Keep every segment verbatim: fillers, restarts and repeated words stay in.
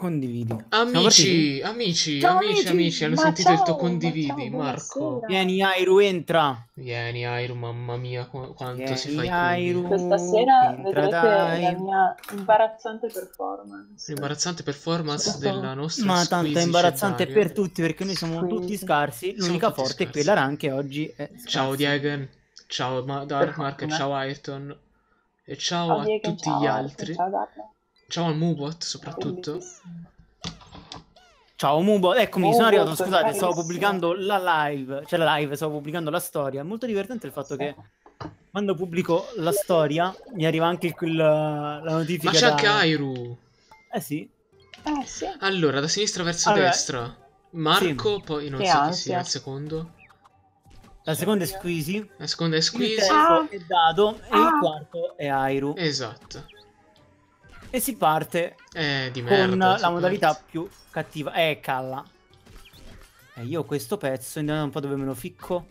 Condividi. Amici, amici, Ciao, amici, amici. amici, hanno Ma sentito il tuo ciao, ma condividi, ciao, Marco. buonasera. Vieni, Airu, entra. Vieni, Airu, mamma mia, qu- quanto si fa Vieni, i cugli. Airu. Questa sera entra, vedrete dai. la mia imbarazzante performance. L'imbarazzante performance Questo- della nostra Ma tanto è Squeezie imbarazzante Daria. per tutti perché noi siamo Squeezie. tutti scarsi. Siamo L'unica tutti forte è scarsi. quella Ran che oggi è scarsa. Ciao Diegen, ciao Ma- Dark Mark, fortuna. ciao Ayrton. E ciao Ciao a Diego, tutti ciao gli Arco, altri. ciao Darla. Ciao al Mubot soprattutto. Bellissimo. Ciao Mubo, eccomi, sono Mubo, arrivato, scusate, stavo carissimo. pubblicando la live, cioè la live, stavo pubblicando la storia. Molto divertente il fatto che quando pubblico la storia mi arriva anche quel, la notifica Ma c'è da... anche Airu. Eh sì. Eh sì. Allora, da sinistra verso Allora, destra. Marco, sì. poi non Che so chi ansia. sia il secondo. La seconda è Squeezy, La seconda è il Squeezie. terzo Ah. è Dado e il Ah. quarto è Airu. Esatto. E si parte Eh, di con merda. si la modalità parte. più cattiva. Eh, calla. E io questo pezzo, andiamo un po' dove me lo ficco.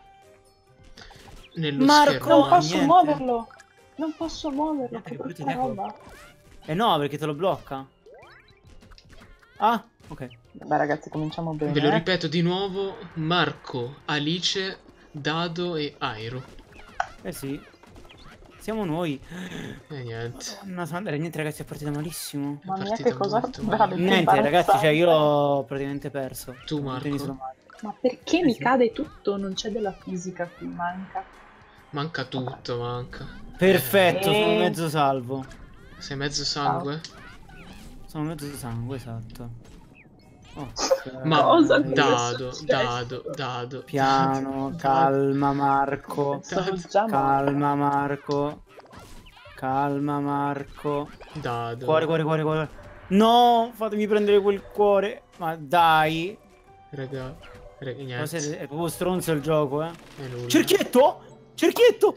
Nello Marco! schermo. Non posso niente. muoverlo. Non posso muoverlo. Niente, Che che brutta brutta idea. roba. Eh no, perché te lo blocca. Ah, ok. Beh ragazzi, cominciamo bene. Ve lo eh. ripeto di nuovo. Marco, Alice, Dado e Airu. Eh sì. Siamo noi. E niente. Madonna santa, niente ragazzi, è partita malissimo. Mamma mia, partita che cosa molto veramente Niente ragazzi, cioè io imbarazzante. l'ho praticamente perso. Tu, Non Marco? te ne sono male. Ma perché Eh mi sì. cade tutto? Non c'è della fisica qui, manca. Manca tutto, manca. Perfetto, Eh. sono mezzo salvo. Eh, sei mezzo sangue? Sono mezzo sangue, esatto. Ok. Ma Cosa? Dado, Cosa è Dado, successo? Dado. Piano, Dado. calma Marco. Sono già morta. Calma Marco. Calma Marco. Dado. Cuore, cuore, cuore, cuore. No, fatemi prendere quel cuore. Ma dai. Raga, raga, Ma niente. siete- è proprio stronzo il gioco, eh. È nulla. Cerchietto! Cerchietto!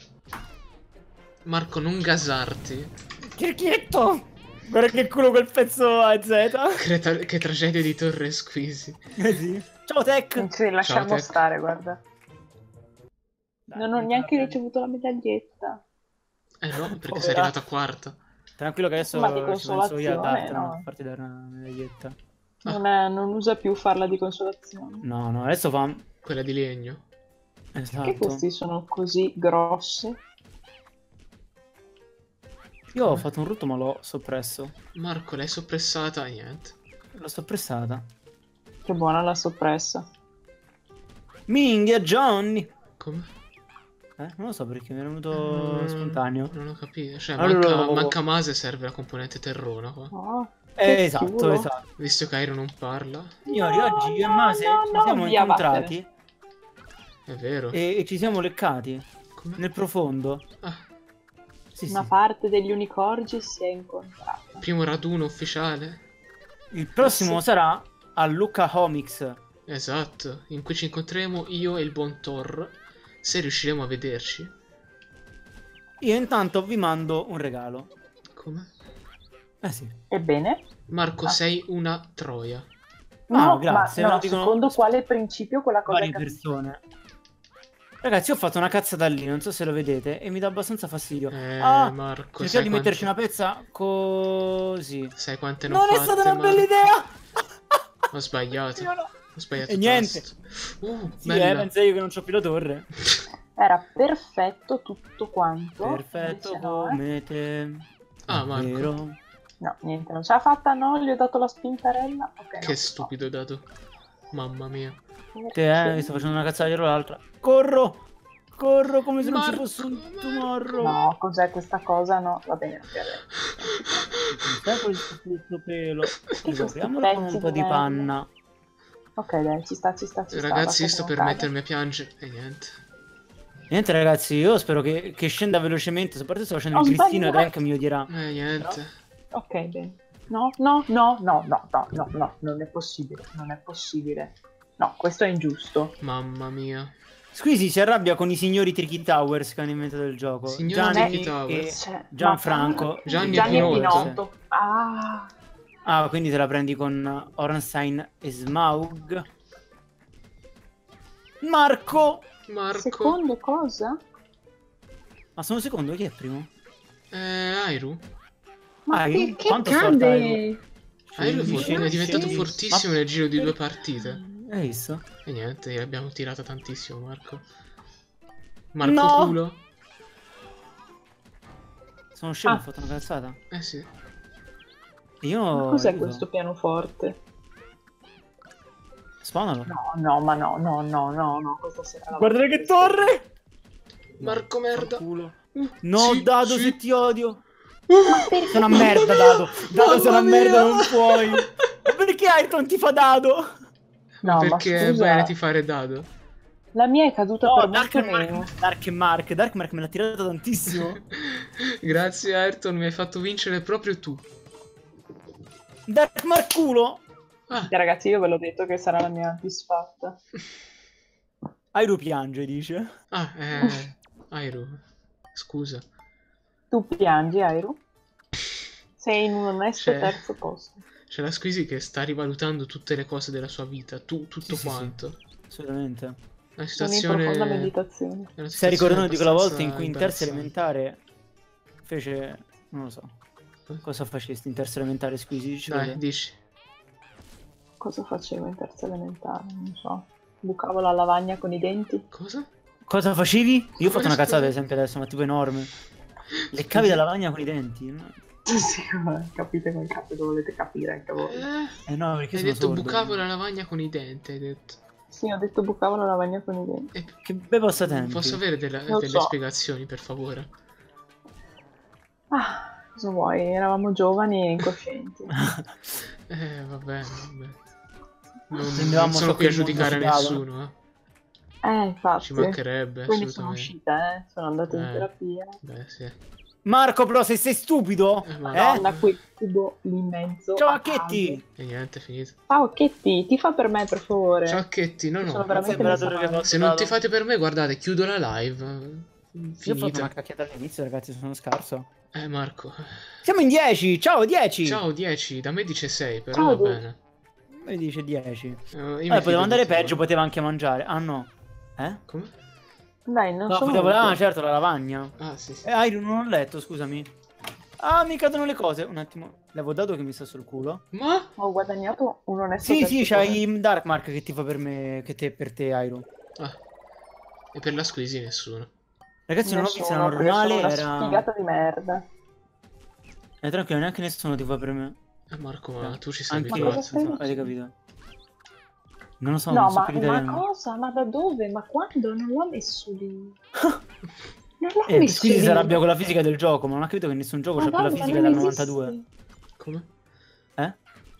Marco, non gasarti. Cerchietto! Guarda che culo quel pezzo a Z. Che, tra- che tragedia di Torre Squeezy. Eh sì. Ciao Tech. Sì, lasciamo Tech. stare, guarda. Dai, Non ho non neanche te la ricevuto la medaglietta. Eh no, perché Povera. sei arrivata quarta. Tranquillo che adesso Ma di ci penso io a consolazione, dartela, no. a farti dare una medaglietta. Ah. Non, è- non usa più farla di consolazione. No, no, adesso fa... Quella di legno. Esatto. Perché questi sono così grossi? Io ho fatto un rutto ma l'ho soppresso. Marco, l'hai soppressata? Niente. L'ho soppressata. Che buona la soppressa. Minghia Johnny! Come? Eh, non lo so perché mi è venuto Mm, spontaneo. Non ho capito. Cioè, Allora, manca, oh. manca Mase, serve la componente terrona qua. Oh, Eh, che esatto, culo. esatto. Visto che Airo non parla. Signori, No, oggi io e no, Mase no, ci no, siamo via, incontrati È vero. e, e ci siamo leccati Come? nel profondo. Ah, Sì, Una sì. parte degli unicorgi si è incontrata. primo raduno ufficiale. Il prossimo Sì. sarà a Luca Comics. Esatto. In cui ci incontreremo io e il buon Thor. Se riusciremo a vederci. Io intanto vi mando un regalo. Come? Eh sì. Ebbene? Marco, Ah. sei una troia. No, No, grazie, ma me no, lo dicono secondo quale principio quella cosa Varie è capisci? persone. Ragazzi, ho fatto una cazzata lì, non so se lo vedete, e mi dà abbastanza fastidio. Eh, ah, Marco, cerchiamo sai di quante... metterci una pezza così. Sai quante ne ho Non è fatte, stata una Marco? bella idea! Ho sbagliato. Io no. Ho sbagliato E niente. tasto. Uh, Sì, bella. eh, pensai io che non c'ho più la torre. Era perfetto tutto quanto. Perfetto Invece no, eh. come te. Ah, Marco. Davvero? No, niente, non ce l'ha fatta, no, gli ho dato la spintarella. Ok, Che no. stupido dato. Mamma mia. Te, eh, mi sto facendo una cazzata dietro l'altra. Corro! Corro come se non ci Marco, fosse un Marco. tomorrow. No, cos'è questa cosa? No, va bene, ok, Stai con il tuo pelo. Schifo, Apriamolo con pezzi un po' di di merda. panna. ok, dai, ci sta, ci sta, ci sta. Ragazzi, basta sto che per non cada. mettermi a piangere. E niente. Niente ragazzi, io spero che, che scenda velocemente. Soprattutto sto facendo Ho il Cristino e sbagliato. Rank mi odierà. Eh, niente. Ok, bene. No, no, no, no, no, no, no, no, non è possibile, non è possibile. No, questo è ingiusto. Mamma mia. Squeezy si arrabbia con i signori Tricky Towers che hanno inventato il gioco. Signori Gianni Tricky e Towers. Cioè, Gianfranco. ma- Gianni e Gianni e Pinotto. Pinotto. Ah, Ah, quindi te la prendi con Ornstein e Smaug. Marco! Marco. secondo cosa? Ma sono secondo, chi è primo? Eh, Airu. Ma Ah, che, io- che quanto storta cade? Airo è, for- Dice- è diventato sì. fortissimo Ma- nel giro di due partite. Hai visto? E niente, abbiamo tirato tantissimo, Marco. Marco No! culo. Sono scemo, Ah. ho fatto una cazzata. Eh sì. Io... Ma cos'è aiuto. questo pianoforte? Spawnalo. No, no, ma no, no, no, no, no, questa sera la Guardate che torre! Marco merda. Culo. No, Sì, Dado, sì. se ti odio. Uh, Sei una merda, Dado. Dado, sei una mamma merda, mia. non puoi. Ma perché Ayrton ti fa Dado? No, ma Perché è scusa, bene ti fare dado. la mia è caduta No, per Dark molto e meno. Mark, Dark e Mark. Dark Mark me l'ha tirata tantissimo. Grazie Ayrton, mi hai fatto vincere proprio tu. Dark Mark culo. Ah, Eh, ragazzi, io ve l'ho detto che sarà la mia disfatta. Airo piange, dice. ah eh, Airo, scusa. Tu piangi, Airo? Sei in un onesto Cioè, terzo posto. C'è la Squeezie che sta rivalutando tutte le cose della sua vita, tu, tutto Sì, sì, quanto. Assolutamente. Una Sono in situazione... profonda meditazione. è una Stai situazione ricordando di quella volta in abbastanza cui in terza imbarazzante. elementare fece... non lo so. Cosa facesti in terza elementare, squisi? Ci Dai, vede? dici. Cosa facevo in terza elementare? Non so. Bucavo la lavagna con i denti? Cosa? Cosa facevi? Io ho fatto una Scusa. cazzata ad esempio adesso, ma tipo enorme. Leccavi la lavagna con i denti. No? Sì, vabbè, capite quel cazzo che volete capire anche voi. Eh, Eh no, perché hai sono detto sordo. bucavo la lavagna con i denti, hai detto. Sì, ho detto bucavo la lavagna con i denti. E Che bei passatempi. posso avere della- Lo delle so. spiegazioni, per favore? Ah, cosa vuoi? Eravamo giovani e incoscienti. Eh, va bene, va bene. Non, Prendevamo non sono ciò qui a che il mondo giudicare ci dava. nessuno, eh. Eh, infatti. Ci mancherebbe, Quindi sono assolutamente. uscita, eh. Sono andata in Eh. terapia. Beh, sì. Marco, però, se sei stupido, Eh, ma- eh? Madonna, quel cubo l'immenso. Ciao, a Acchetti! E niente, è finito. caldo. Ciao, Chetti, ti fa per me, per favore? Ciao Acchetti, no Io no. sono Grazie, veramente messa imperatore, che male. va- Se non ti dato. fate per me, guardate, chiudo la live. Io ho fatto Finita. una cacchiata all'inizio, ragazzi, sono scarso. Eh, Marco. Siamo in dieci, ciao, dieci! Ciao, dieci. Da me dice sei, però Ciao, va dieci. bene. Mi dice dieci. Eh, io mi Vabbè, fido poteva di andare te, peggio, guarda. poteva anche mangiare. Ah no. Eh? Come? Dai, non No, sono potevo... utile. Ah, certo, la lavagna. Ah, sì, sì. Eh, Iron, non ho letto, scusami. Ah, mi cadono le cose. Un attimo. L'avevo dato che mi sta sul culo. Ma? Ho guadagnato un onesto Sì, terzo sì, posto. c'hai Dark Mark che ti fa per me, che te per te, Iron. Ah. E per la Squeezie nessuno. Ragazzi, non ho visto la Nessuno, perché sono normale, una era... sfigata di merda. Eh, tranquillo, neanche nessuno ti fa per me. Eh, Marco, ma No. tu ci sei Anche Ma io, cosa abituato. stai avete dicendo? capito? Non lo so, No, non so ma, più ma l'italiano. cosa? Ma da dove? Ma quando? Non l'ho messo lì. Non l'ho Eh, messo squisi lì. si arrabbia con la fisica del gioco, ma non ha capito che nessun gioco c'ha quella Madonna, fisica non dal esiste. novantadue. Come? Eh?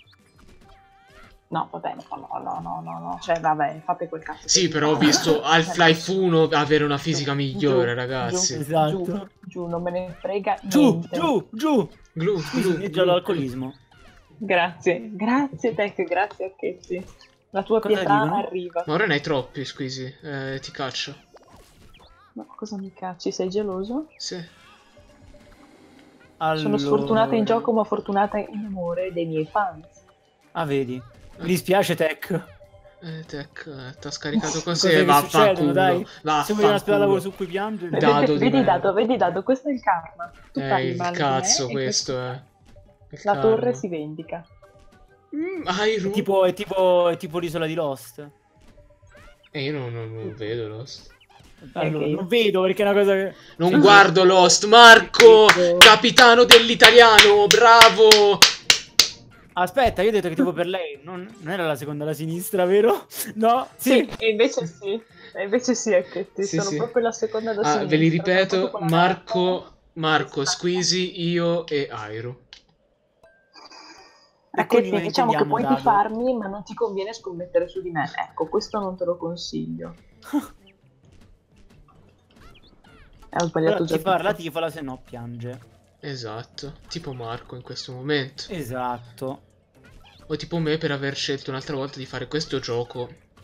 No, vabbè, no, no, no, no, no, no. Cioè, vabbè, fate quel cazzo. Sì, che però ho fate. visto Half-Life uno avere una fisica Giù, migliore, giù, ragazzi. giù, Esatto. Giù, giù, non me ne frega Giù, niente. giù, giù! Glu, Squisi glu, inneggia glu. all'alcolismo. Grazie, grazie Tech, grazie Acchetti. La tua Cosa pietà dicono? arriva. Ma ora ne hai troppi, Squeezie. Eh, ti caccio. Ma cosa mi cacci? Sei geloso? Sì. Allora... Sono sfortunata in gioco, ma fortunata in amore dei miei fans. Ah, vedi? Mi dispiace, Tech. Eh, Tech, eh, t'ha scaricato Cose così e che succedono, dai. vaffanculo. Se vogliono aspettare lavoro Vaffanculo. su cui piangere... Dado vedi, di vedi merda. Dado, vedi Dado, questo è il karma. Tu Eh, parli il male di cazzo me e questo questo- è. Il La torre karma. si vendica. Mm, È Airu. tipo, è tipo, è tipo l'isola di Lost. E io non, non- non vedo Lost. Allora, io. non vedo perché è una cosa che... Non Sì, guardo Lost. Marco, Ecco. capitano dell'italiano, bravo. Aspetta, io ho detto che tipo per lei non, non era la seconda alla sinistra, vero? No? Sì, Sì. e invece sì. E invece sì, Acchetti, Sì, sono sì. proprio la seconda da Ah, sinistra. ve li sono ripeto, proprio quella Marco, Marco, Esatto. Squeezie, io e Airu. Raccogli Acchetti, come diciamo che intendiamo, puoi Dado. tifarmi, ma non ti conviene scommettere su di me. Ecco, questo non te lo consiglio. Eh, ho sbagliato Però già ti farla, tutto. tifala, se no piange. Esatto, tipo Marco in questo momento. Esatto. O tipo me per aver scelto un'altra volta di fare questo gioco.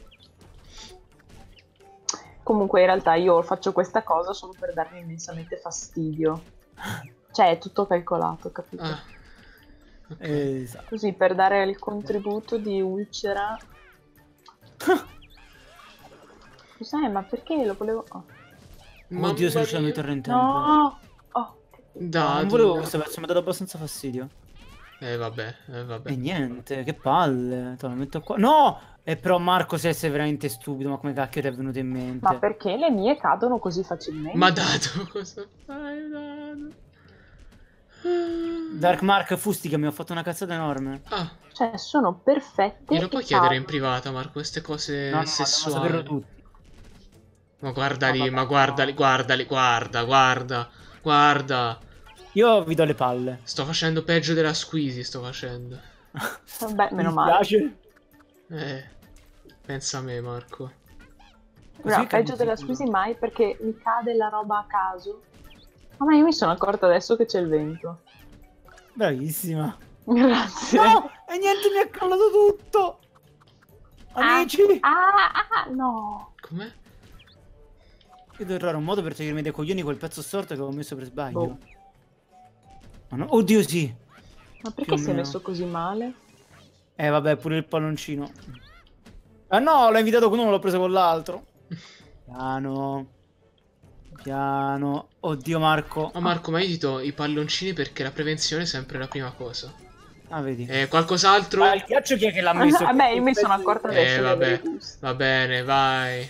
Comunque, in realtà, io faccio questa cosa solo per darmi immensamente fastidio. Cioè, è tutto calcolato, capito? Ah. Ok. Esatto. Così, per dare il contributo di ulcera. Cos'è? Ma perché lo volevo... Oh. Mamma Oddio, sono uscito mia. in torno in tempo. No! Oh, Non Dado. volevo questo pezzo, mi ha dato abbastanza fastidio. Eh vabbè, eh vabbè. E niente, che palle. Te lo metto qua. No! E però Marco se sei veramente stupido, ma come cacchio ti è venuto in mente? Ma perché le mie cadono così facilmente? Ma dato, cosa fai, dato? Dark Mark Fusti che mi ha fatto una cazzata enorme. Ah, Cioè, sono perfette. glielo e puoi chiedere in cadono. privata, Marco, queste cose No, no, devono saperlo sessuali. tutti. Ma guarda No, lì, vabbè, ma guardali, no. guardali, guarda, guarda, guarda. Io vi do le palle. Sto facendo peggio della Squeezie, sto facendo. Vabbè, Mi meno male. dispiace. Eh, pensa a me, Marco. Così No, che peggio mi della sicuro. Squeezie mai perché mi cade la roba a caso. Ah, ma io mi sono accorta adesso che c'è il vento. Bravissima. Grazie. No! E niente, mi è crollato tutto! Amici! Ah, ah, no. Com'è? Io devo trovare un modo per togliermi dai coglioni quel pezzo storto che ho messo per sbaglio. Boh. Ma no- Oddio sì! Ma Più perché o si è meno. messo così male? Eh vabbè, pure il palloncino. Ah no, l'ho invitato con uno, l'ho preso con l'altro. Piano. Piano. Oddio Marco. Oh Marco, ma io ti do i palloncini perché la prevenzione è sempre la prima cosa. Ah, vedi. Eh, qualcos'altro? Ma il ghiaccio chi è che l'ha messo? Vabbè, io mi sono accorta Eh, adesso di avere vabbè. i gusti. Va bene, vai.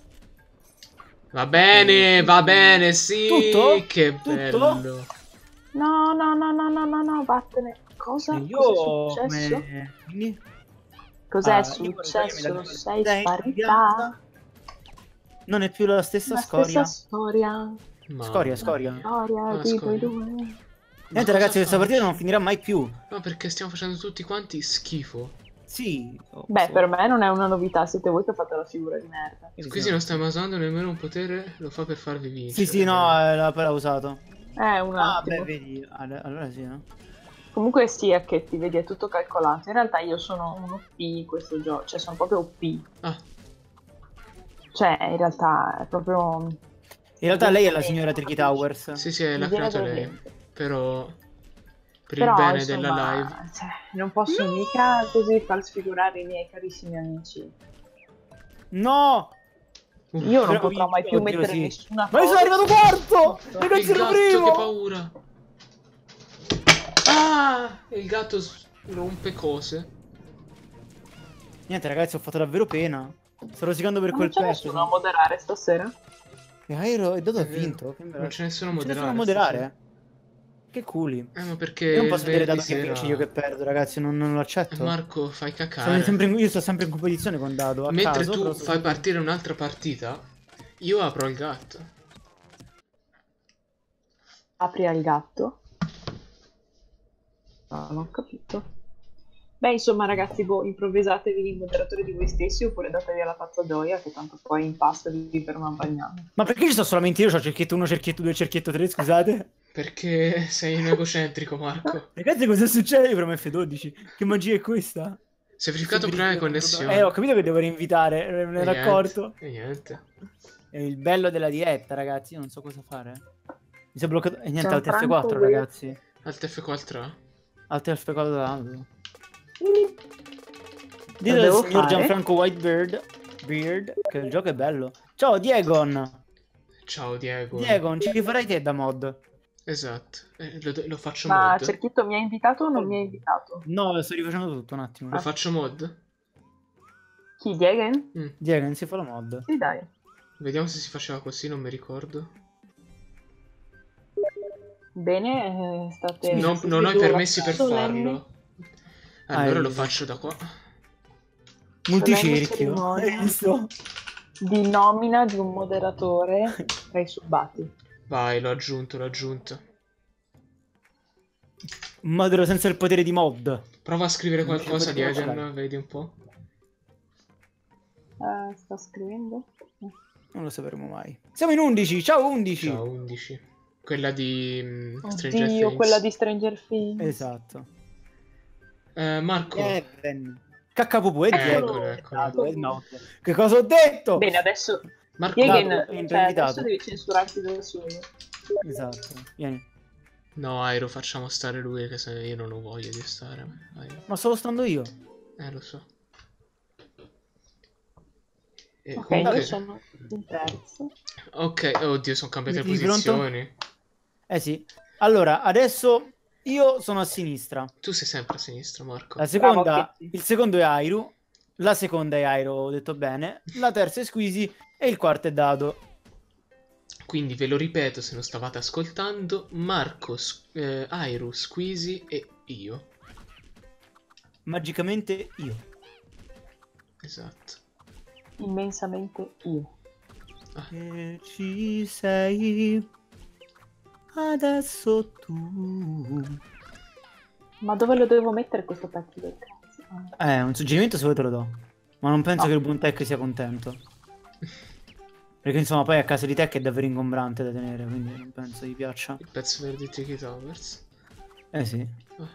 Va bene, va bene, sì. Tutto? Che Tutto? bello. No, no, no, no, no, no, no, vattene. Cosa? E Cos'è io successo? come... Quindi? Cos'è Ah, io vorrei successo? togliermi da- Sei Sei sparita? cambiata. Non è più la stessa La storia. stessa storia. Mamma Scoria, mia. scoria. Storia Ah, di scoria. voi due. Ma Niente cosa ragazzi, questa faccio? partita non finirà mai più. No, perché stiamo facendo tutti quanti schifo. Sì. oh, Beh, sì. per me non è una novità, siete voi che fate la figura di merda. Squeezie non sta usando nemmeno un potere, lo fa per farvi vincere. Sì, sì, no, eh, l'ha appena usato. Eh, un Ah, attimo. beh, vedi. All- Allora sì, no? Comunque sì, è che ti vedi, è tutto calcolato. In realtà io sono un O P in questo gioco, cioè sono proprio O P. Ah, Cioè, in realtà è proprio... In realtà lei è la signora Tricky Towers. sì, sì, l'ha Mi viene creato da lei. ridere. Però, per Però, il bene insomma, della live. cioè, non posso mica così far sfigurare i miei carissimi amici. No! Uff, Io non Però potrò mai vinci, più oddio, mettere sì. nessuna Ma io sono cosa. arrivato quarto! il Ragazzi, ero gatto, primo! che paura. Ah, il gatto s- rompe cose. Niente ragazzi, ho fatto davvero pena. Sto rosicando per Ma quel non c'è pezzo. nessuno a moderare stasera? E Airo, e Dodo ha È vero. vinto. Che Non c'è nessuno a Non c'è nessuno moderare. a moderare. Che culi. Eh, ma perché Io non il posso vedere dato venerdì che sera- vinci io che perdo, ragazzi. Non, non lo Eh, accetto. Marco, fai Sono cacare. sempre in- io sto sempre in competizione con Dado. A Mentre caso, tu però sto fai sempre- partire un'altra partita, io apro il gatto. Apri al gatto? No, non ho capito. Beh, insomma, ragazzi, boh, improvvisatevi i moderatori di voi stessi oppure datevi alla pazza gioia, che tanto poi in pasta vi per una bagnata. Ma perché ci sto solamente io? C'ho cerchietto uno, cerchietto due, cerchietto tre, scusate. Perché sei un egocentrico, Marco. Ragazzi, cosa succede? Io per me F dodici. Che magia è questa? Si è verificato un problema di connessione. Eh, ho capito che devo reinvitare, me ne E ero niente, accorto. E niente. È il bello della diretta, ragazzi. Io non so cosa fare. Mi si è bloccato. E niente, alt F Gianfranco quattro, Will. ragazzi. Alt F quattro. Alt F quattro da alto. Lo Dite al devo signor fare? Gianfranco Whitebeard Beard che il gioco è bello. Ciao Diegon. Ciao Diego. Diegon, ci farai te da mod? Esatto. Eh, lo, lo faccio Ma mod. Cerchietto mi ha invitato o non mi ha invitato? No, sto rifacendo tutto un attimo. Lo faccio mod. Chi, Diegen? Mm. Diegon, si fa la mod. Sì, dai. Vediamo se si faceva così, non mi ricordo. Bene, eh, state... Non, state non ho i due permessi per solenni- farlo. Allora Ah, lo è- faccio da qua. Multicerchio. cerimonia. Hai visto? Di nomina di un moderatore tra i subbati. Vai, l'ho aggiunto, l'ho aggiunto. Modero senza il potere di mod. Prova a scrivere Non ci qualcosa, potevo Diegen, fare. vedi un po'. Eh, sta scrivendo? Non lo sapremo mai. Siamo in undici. Ciao undici. Ciao, undici. Quella di mm, Stranger Oddio, Things. quella di Stranger Things. Esatto. Eh, Marco. Even. Caccapupu e Eccolo, Diego. eccolo. Dado, e Note. Che cosa ho detto? Bene, adesso... Marco. Diegen, Dado, cioè, entra invitato. adesso devi censurarti da solo. Esatto. Vieni. No, Airo, facciamo stare lui, che se io non lo voglio di stare. Airo. Ma stavo stando io. Eh, lo so. E Ok, comunque... io sono in terzo. Ok, oddio, sono cambiate le Sei pronto? posizioni. Eh sì. Allora, adesso Io sono a sinistra. Tu sei sempre a sinistra, Marco. La seconda, Bravo, Kitty. il secondo è Airu. La seconda è Airu, ho detto bene. La terza è Squeezy e il quarto è Dado. Quindi ve lo ripeto se non stavate ascoltando. Marco, S- eh, Airu, Squeezy e io. Magicamente io. Esatto. Immensamente io. E ci sei adesso tu. Ma dove lo devo mettere questo pezzo del cazzo? Ah. Eh, un suggerimento se vuoi te lo do. Ma non penso No. che il buon tech sia contento. Perché insomma poi a casa di tech è davvero ingombrante da tenere, quindi non penso gli piaccia. Il pezzo verde di Tricky Towers. Eh sì.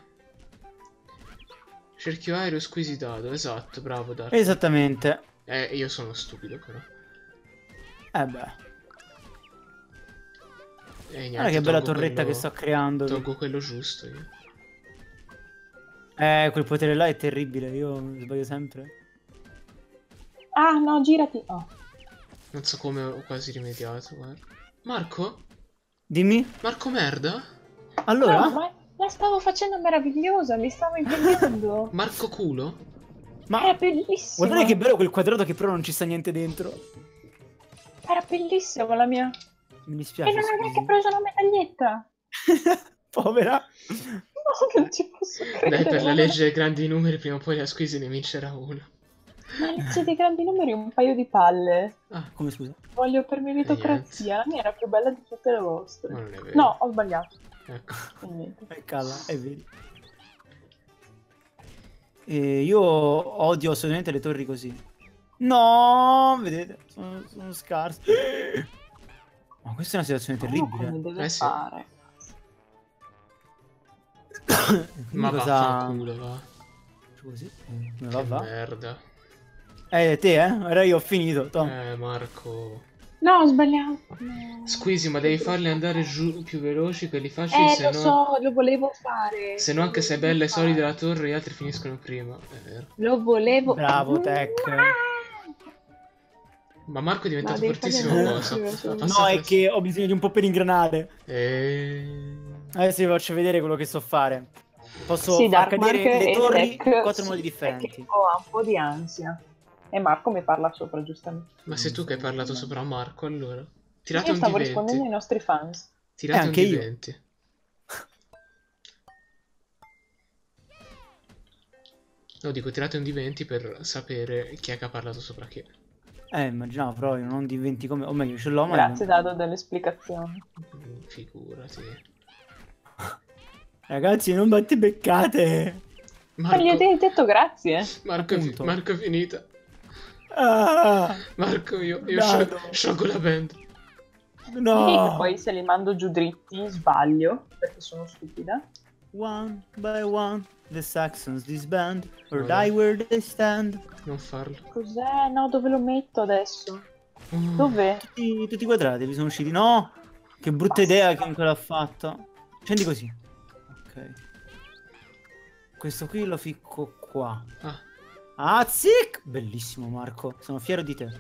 Cerchio aereo, Squeezy dado. Esatto, bravo Dark. Esattamente. Eh, io sono stupido però. Eh beh. Eh, niente, Guarda che bella tolgo torretta quello- che sto creando. Tolgo quello giusto io. Eh, quel potere là è terribile, io sbaglio sempre. Ah, no, girati. Oh. Non so come ho quasi rimediato, guarda. Marco? Dimmi. Marco merda? Allora? No, ma la stavo facendo meravigliosa, mi stavo impegnando. Marco culo? Ma Era bellissimo. guardate che bello quel quadrato che però non ci sta niente dentro. Era bellissima la mia. Mi E dispiace. non scusi. avrei preso una medaglietta. Povera. No, non ci posso credere. Dai, per la ma- legge dei grandi numeri prima o poi la Squeezy ne vincerà una. Ma legge dei grandi numeri un paio di palle. Ah, Come scusa? Voglio per meritocrazia. La mia era più bella di tutte le vostre. ma non è vero. No, ho sbagliato. Ecco. E niente. Eh, calla, è vero. E io odio assolutamente le torri così. No, vedete, sono, sono scarse. Ma questa è una situazione Ma terribile. come deve Eh sì. fare? Quindi Ma cosa... vaffanculo, va. Così. eh, Come Che va, va? merda. Eh, te, eh? Ora io ho finito. Tom. Eh, Marco. No, ho sbagliato. No. Squeezy, ma devi farli andare giù più veloci, quelli facili, Eh, se lo no... so, lo volevo fare. Se no anche se è bella e solida la torre, gli altri finiscono prima. È vero. Lo volevo. Bravo, Tech. Ma Marco è diventato Ma devi fortissimo farli cosa? andare più Ha veloci. No, è passato- che ho bisogno di un po' per ingranare. Eh... Adesso vi faccio vedere quello che so fare. Posso Sì, far Dark cadere Mark le e torri in Tech, quattro sì, modi Tech differenti. ho un po' di ansia. E Marco mi parla sopra, giustamente. Ma sei tu che hai parlato sopra Marco, allora? Tirate Io un stavo D rispondendo ai venti. nostri fans. Tirate Eh, un anche io. D venti. No, dico, tirate un D venti per sapere chi è che ha parlato sopra chi. Eh, immaginavo proprio, non diventi come... O meglio, ce l'ho, ma... Grazie, Dado, delle spiegazioni. Mm, Figurati. Ragazzi, non batte-beccate! Ma gli ho Marco, detto grazie. Marco, è fi- Appunto. Marco è finita. Ah, Marco, io, io Dado. sciol- sciolgo la band. no! Sì, che poi se li mando giù dritti sbaglio, perché sono stupida. One by one, the Saxons disband, or Vabbè. die where they stand. Non farlo. Cos'è? No, dove lo metto adesso? Mm. Dov'è? Tutti, tutti i quadrati vi sono usciti. No! Che brutta idea che ancora ha fatto. Scendi così. Ok. Questo qui lo ficco qua. Ah, Ah, zic! Bellissimo, Marco. Sono fiero di te.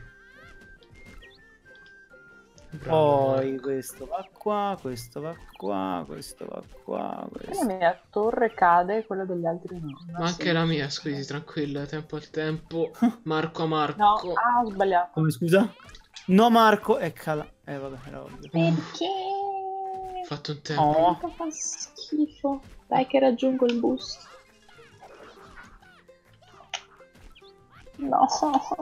bravo. Poi Marco. questo va qua, questo va qua, questo va qua, La questo... mia torre cade, quella degli altri no. Non ha Ma anche senso. la mia, scusi, tranquilla, tempo al tempo. Marco a No, Marco. ah, ho sbagliato. Come scusa? No, Marco, e cala... Eh, vabbè, era ovvio. Perché? Ho fatto un tempo. Oh, Fa schifo. Dai che raggiungo il bus. No.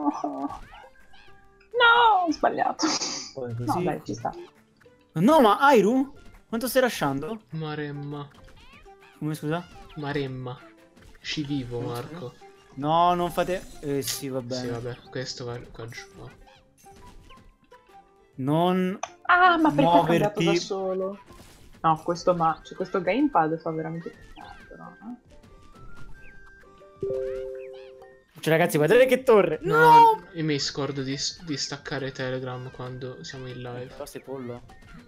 No, ho sbagliato. poi No, così. dai, ci sta. No, ma Airu? Quanto stai lasciando? Maremma. Come scusa? Maremma. Ci vivo, Marco. No, non fate... Eh sì, va bene. Sì, vabbè, questo va qua giù. No. Non... Ah, ma perché ha cambiato Muoverti. da solo? No, questo ma... cioè, questo gamepad fa veramente peccato, no? Cioè, ragazzi, guardate che torre. No, io mi scordo di, di staccare Telegram quando siamo in live. Però sei pollo.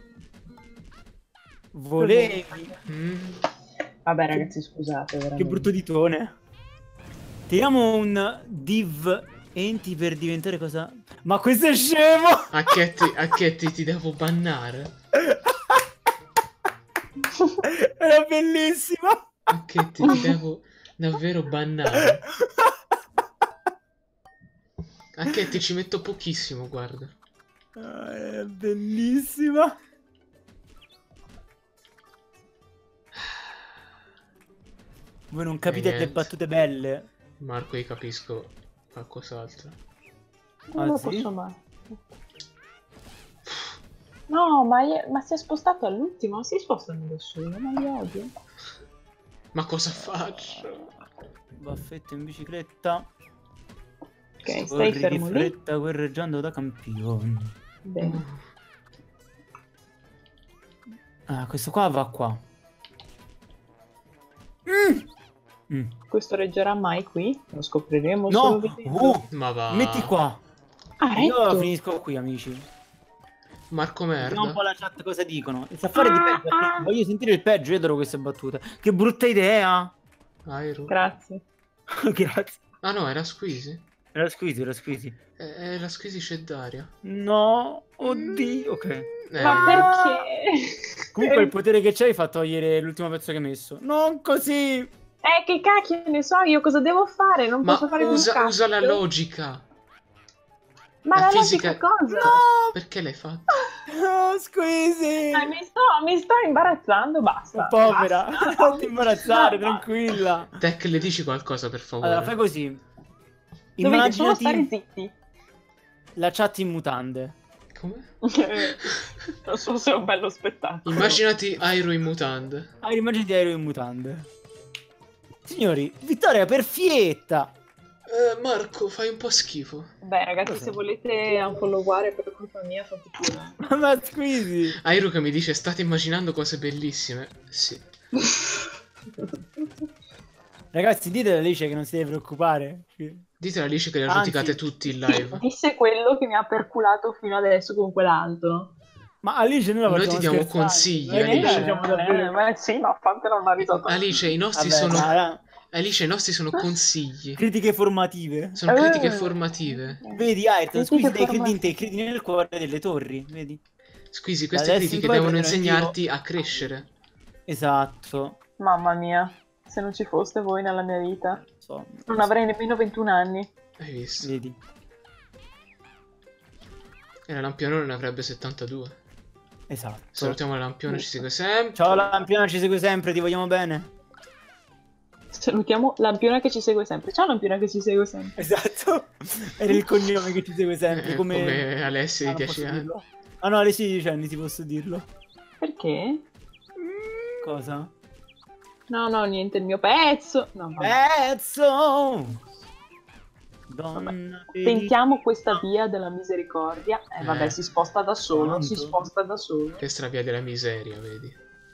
Volevi... Mm. Vabbè, ragazzi, scusate, veramente. Che brutto ditone. Tiriamo un div enti per diventare cosa... Ma questo è scemo! A che ti, a che ti, ti devo bannare? Era bellissima. Che ti devo davvero bannare. Anche ti ci metto pochissimo, guarda. Ah, è bellissima. Voi non capite le niente. battute belle. Marco, io capisco qualcos'altro. Non Ah, lo sì? posso mai. No, ma, è- ma si è spostato all'ultimo, si spostano da solo, ma li odio. Ma cosa faccio? Baffetto in bicicletta. Ok, stai Corri di fermo lì. fretta guerreggiando da campione. Bene. Ah, questo qua va qua. Mm. Mm. Questo reggerà mai qui? Lo scopriremo No! solo vedendo. Uh, Ma va. metti qua. Ah, Io retto. finisco qui, amici. Marco Vediamo un merda. po' la chat cosa dicono. Il affare di peggio. perché Voglio sentire il peggio, io adoro queste battute. Che brutta idea. Aero. Grazie. Grazie. Ah no, era Squeezy? Era squisi, era squisi. Eh, Era Squeezy c'è Daria. No, oddio. Ok. Eh, Ma perché? Comunque il potere che c'hai fa togliere l'ultimo pezzo che hai messo. Non così. Eh, che cacchio ne so io cosa devo fare? Non Ma posso fare più un usa, cazzo. usa la logica. Ma la la fisica- logica cosa? No, Perché l'hai fatto? no, squisi. Dai, mi, sto, mi sto imbarazzando, basta. Povera, Basta. non ti imbarazzare, No, tranquilla. Tech, le dici qualcosa per favore? Allora, fai così. Dovete solo stare Immaginati zitti. la chat in mutande. Come? Non so se è un bello spettacolo. Immaginati Aero in mutande. Ah, immaginati aereo in mutande. Signori, vittoria perfetta. Eh, Marco, fai un po' schifo. Beh, ragazzi, Cosa? se volete unfolloware per colpa mia, fate pure. Ma squisi. Aero che mi dice state immaginando cose bellissime. Sì. Ragazzi, dite a Alice che non si deve preoccupare. Dite a Alice che le Anzi- roticate tutti in live. Disse quello che mi ha perculato fino adesso con quell'altro. Ma Alice noi la Noi facciamo ti diamo scherzare. consigli, Non è che Alice. la facciamo davvero- Eh, ma sì, ma fatela una risata. Alice, i nostri Vabbè, sono... ma- Alice, i nostri sono consigli. critiche formative. Sono critiche Eh. formative. Vedi, Ayrton, Critiche squisi dei credi in formative. te, credi nel cuore delle torri, vedi? Squeezy, queste Adesso critiche tu vai a devono prendere in insegnarti a crescere. Esatto. Mamma mia, se non ci foste voi nella mia vita, So, non avrei nemmeno ventuno anni. Hai visto? vedi. E la lampione ne avrebbe settantadue. Esatto. Salutiamo la lampione, ci segue sempre. Ciao Lampiona, ci segue sempre, ti vogliamo bene. Salutiamo Lampiona che ci segue sempre. Ciao Lampiona che ci segue sempre. Esatto. Era il cognome che ti segue sempre, Eh, come... come Alessia Ah, di non dieci posso anni. dirlo. Ah no, alle sedici anni ti posso dirlo. Perché? Cosa? No, no, niente, il mio pezzo. No, vabbè. Pezzo! Donna felice. Tentiamo questa via della misericordia. Eh, vabbè, Eh. si sposta da solo. Quanto? Si sposta da solo. Che stravia della miseria, vedi?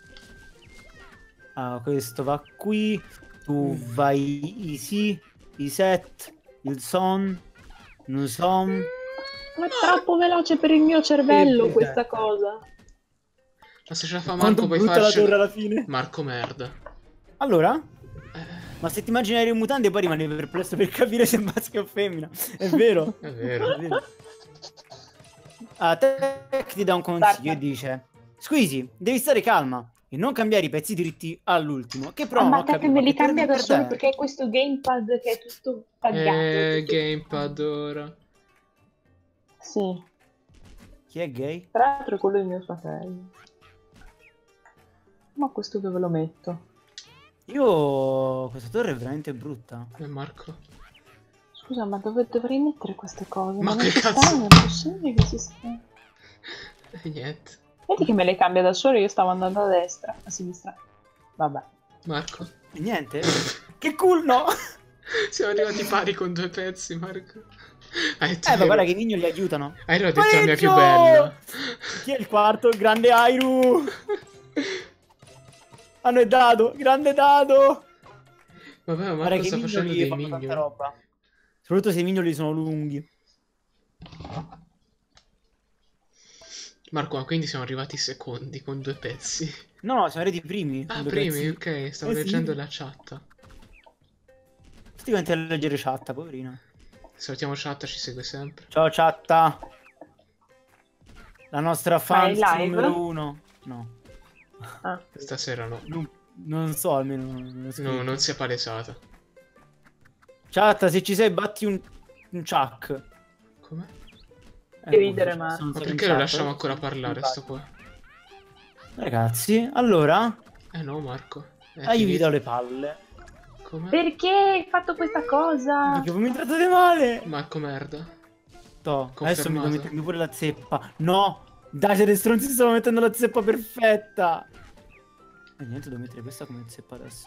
Ah, questo va qui. Tu vai easy, i set, il son, non son. Ma è troppo veloce per il mio cervello Eh, questa cosa. Ma se ce la fa Quanto Marco puoi brutta la farcela. torre alla fine. Marco merda. Allora? Eh, Ma se ti immagini aereo in mutande poi rimani perplesso per capire se è maschio o femmina. È vero? è vero. È vero. Ah, Tech ti dà un consiglio e dice: Squeezy, devi stare calma e non cambiare i pezzi dritti all'ultimo. Che però Ah, non ma ho te che capito, me ma li che per- cambia da per solo te? perché è questo gamepad che è tutto pagato. Eh, tutto- gamepad ora. Sì, Chi è gay? tra l'altro è quello di mio fratello. Ma questo dove lo metto? Io... Questa torre è veramente brutta. E Marco. Scusa, ma dove dovrei mettere queste cose? Ma non che ci cazzo? stanno, è possibile che si sta... E niente. Vedi che me le cambia da solo, io stavo andando a destra, a sinistra. Vabbè. Marco. E niente? Che cool, no? Siamo arrivati pari con due pezzi, Marco. Hai detto Eh, ma guarda che i mignoli aiutano. Hai detto la mia più Pareggio! bella. Chi è il quarto? Grande Airu! Hanno è dado, grande dado! Vabbè, ma Guarda Marco che sta i facendo mignoli dei fanno tanta minion. roba. Soprattutto se i mignoli sono lunghi. Marco, ma quindi siamo arrivati secondi con due pezzi. No, no, siamo arrivati primi. Ah, con due primi, pezzi. ok, stavo Eh sì. leggendo la chat. Tutti quanti a leggere chatta, poverina. Salutiamo chat, ci segue sempre. Ciao chatta. La nostra fan Fai live? numero uno. No. Ah. Stasera no. Non, non so, almeno. Non, No, non si è palesata. Chatta, se ci sei, batti un, un chuck. Come? Che ridere, sono- ma- sono Ma stato perché in lo chat, lasciamo eh? ancora parlare sto qua? Ragazzi, allora, Eh no, Marco. È ah, io vi finito. do le palle. Come? Perché hai fatto questa cosa? Perché voi mi trattate male. Marco merda. Toh, adesso mi devo Confermato. mettermi pure la zeppa. No, dai, siete stronzi, stavo mettendo la zeppa perfetta. E niente, devo mettere questa come zeppa adesso.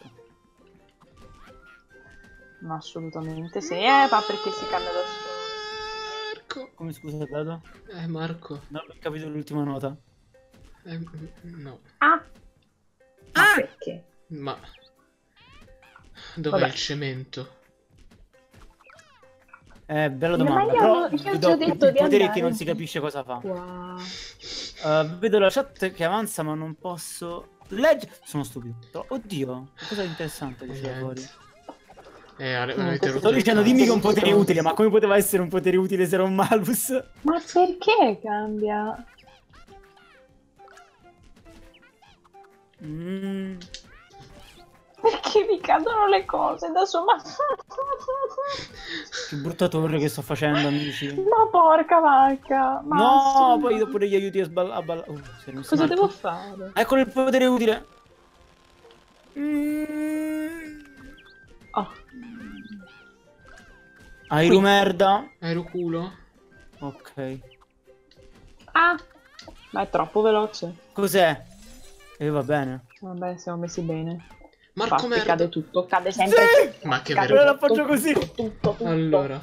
Ma assolutamente sì. Eh, ma perché si cambia da solo? Marco. Come scusa, Dado? Eh, Marco. Non ho capito l'ultima nota. Eh, mm, no. Ah! Ma Ah! perché? Ma... Dov'è Vabbè. il cemento? Eh, bella Ma domanda. io- Però io vi ti ho do detto il di potere andare che non si giù. capisce cosa fa. Wow. Uh, vedo la chat che avanza, ma non posso leggere. Sono stupido. Però- Oddio, cosa interessante che c'è fuori. Niente. Eh, ave- Niente, avete sto rotto Sto il dicendo, cazzo. dimmi che è un potere utile, ma come poteva essere un potere utile se era un malus? Ma perché cambia? Mm. Perché mi cadono le cose da solo? Ma... Che brutta torre che sto facendo, amici. Ma porca vacca! Ma No, sì. poi dopo gli aiuti a sballare. Balla... oh, si è messo Cosa Marco. devo fare? Eccolo il potere utile. Mm. Oh. Airu Qui. merda. Aero culo? Ok. Ah! Ma è troppo veloce. Cos'è? E va bene. Vabbè, siamo messi bene. Marco Infatti, merda. cade tutto, cade sempre. Sì! Ma che Cade Allora vergogna. l'appoggio così. Tutto, tutto. Allora.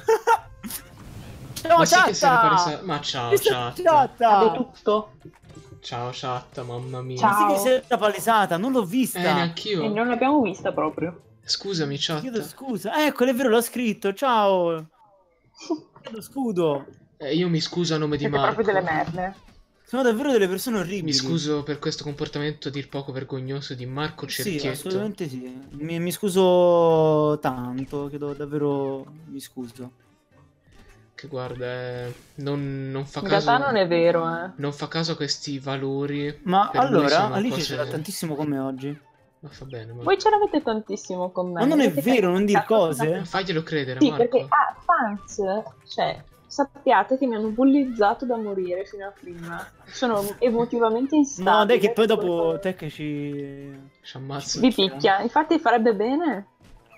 Ciao, Ma sì che si era chatta! palesa- Ma ciao, Questa chat. chatta! Cade tutto. Ciao, chat, mamma mia. Ciao. Ma sì che si era palesata, non l'ho vista. Eh, E neanch'io. non l'abbiamo vista proprio. Scusami, Chiedo chat. scusa. Ecco, è vero, l'ho scritto. Ciao. Chiedo scudo. Eh, io mi scuso a nome di Siete Marco. proprio delle merde. Sono davvero delle persone orribili. Mi scuso per questo comportamento a dir poco vergognoso di Marco Sì, Cerchietto. assolutamente sì. Mi, mi scuso tanto, chiedo davvero mi scuso. Che guarda, eh, non, non fa In caso. realtà non è vero, eh. non fa caso a questi valori. Ma Per lui allora, sono Alice cose- c'era tantissimo come oggi. Ma fa bene, ma... Voi ce l'avete tantissimo con me. Ma non è Avete vero, non dir cazzo- cose. Faglielo credere, Sì, Marco. perché ah, fans, cioè, sappiate che mi hanno bullizzato da morire fino a prima. Sono emotivamente instabile. No, dai che poi dopo te che ci... Ci ammazzo. Vi picchia, infatti farebbe bene.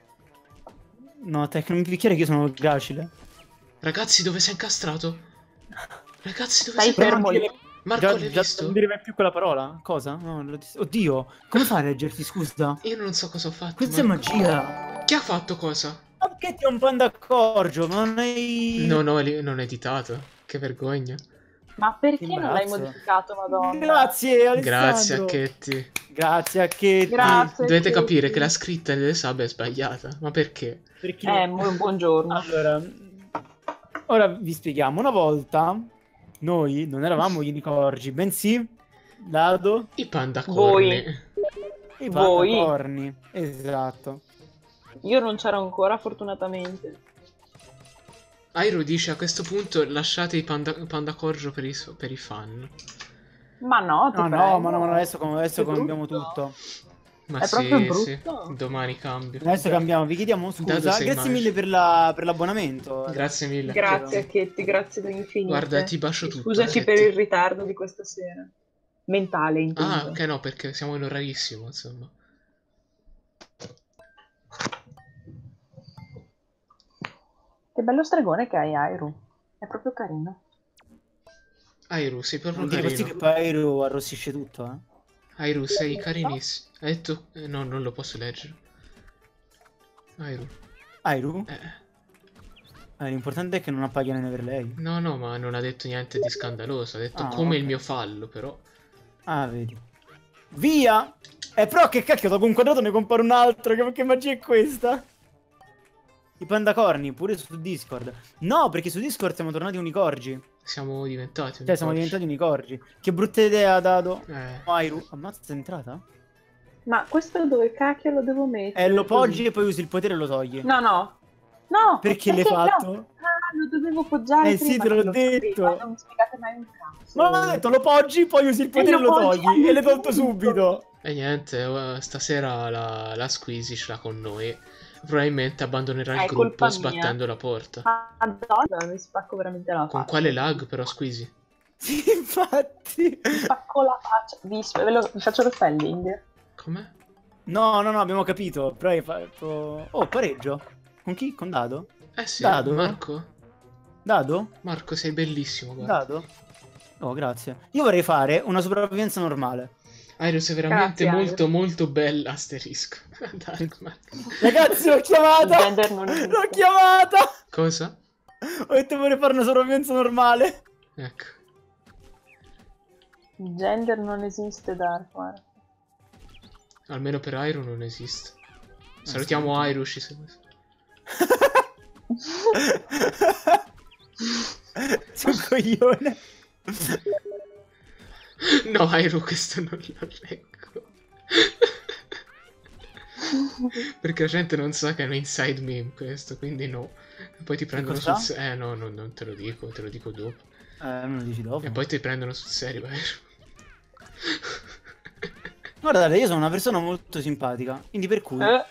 No, te che non mi picchiare che io sono gracile. Ragazzi, dove sei incastrato? Ragazzi, dove Stai sei fermo lì. Marco, Già, l'hai già visto? non dire mai più quella parola? Cosa? No, l'ho dis- Oddio, come fai a leggerti, scusa? Io non so cosa ho fatto. Questa è Marco. magia. Chi ha fatto cosa? Ma perché ti ho un po' d'accordo? Ma non hai... No, no, li- non è editato. Che vergogna. Ma perché non l'hai Imbarazzo. modificato, madonna? Grazie, Alessandro. Grazie a Chetti. Grazie a Chetti. Grazie. Dovete Chetti. capire che la scritta delle sub è sbagliata. Ma perché? Perché... Eh, mu- buongiorno. Allora, ora vi spieghiamo. Una volta noi non eravamo gli unicorgi, bensì Dado I panda Voi. corni. e i Voi. corni. Esatto. Io non c'ero ancora, fortunatamente. Airo dice a questo punto lasciate i panda, panda corgio per i, so- per i fan. Ma no, ti No, prego. no, ma no, ma adesso, adesso Che cambiamo brutto. tutto. Ma È sì, proprio sì. brutto. Domani cambio. Adesso cambiamo, vi chiediamo scusa. Dado sei Grazie magico. mille per la- per l'abbonamento. Grazie mille. Grazie, Chetti, grazie infinite. Guarda, ti bacio tutto. Scusaci Chetti. per il ritardo di questa sera. Mentale, intendo. Ah, ok, no, perché siamo in orarissimo, insomma. Che bello stregone che hai, Airu. È proprio carino. Airu, sei proprio Non dire così carino. che poi Aero arrossisce tutto, eh. Airu, sei carinissimo. Hai detto... eh, no, non lo posso leggere. Airu. Airu? Eh, Eh, l'importante è che non appaghi la neve per lei. no, no, ma non ha detto niente di scandaloso. Ha detto Ah, come ok. il mio fallo, però. Ah, vedi. Via! Eh, però che cacchio, dopo un quadrato ne compare un altro. Che, che magia è questa? I pandacorni, pure su Discord. No, perché su Discord siamo tornati unicorgi. Siamo diventati Cioè, siamo unicorni. diventati unicorgi. Che brutta idea, Dado. Eh, Airu, ammazza, è entrata? Ma questo dove cacchio lo devo mettere? Eh, lo poggi e poi usi il potere e lo togli. No, no. No! Perché l'hai fatto? No. Ah, lo lo dovevo poggiare Eh sì, prima te l'ho che lo detto. sapevo, non mi spiegate mai un cazzo. Ma ho detto, lo poggi, poi usi il potere e lo lo poggi togli. E l'hai all'infinito. tolto subito. E niente, eh, stasera la, la Squeezy ce l'ha con noi. Probabilmente abbandonerà il È colpa gruppo mia. sbattendo la porta. Madonna, mi spacco veramente la faccia. Con quale lag però, Squeezy? Sì, infatti. Mi spacco la faccia. Vi, ve lo- vi faccio lo spelling. Com'è? No, no, no, abbiamo capito. Però hai fatto... Oh, pareggio. Con chi? Con Dado? Eh sì, Dado? Marco. Dado? Marco, sei bellissimo, guarda. Dado? Oh, grazie. Io vorrei fare una sopravvivenza normale. Airo, sei veramente Grazie, molto Airo. molto bella, asterisco. Dark Marco. Ragazzi, l'ho Il chiamata! gender non esiste. L'ho chiamata! Cosa? Ho detto vorrei fare una sopravvivenza normale. Ecco. Il gender non esiste, Dark. guarda. Almeno per Airo non esiste. Salutiamo Airo, ci segue. Sei un coglione. No, Airo, questo non lo leggo. Perché la gente non sa che è un inside meme questo, quindi no. E poi ti prendono sul cosa? serio. Eh no, no, non te lo dico, te lo dico dopo. Eh, me lo dici dopo. E poi ti prendono sul serio, Airo. Guardate, io sono una persona molto simpatica, quindi per cui... Eh,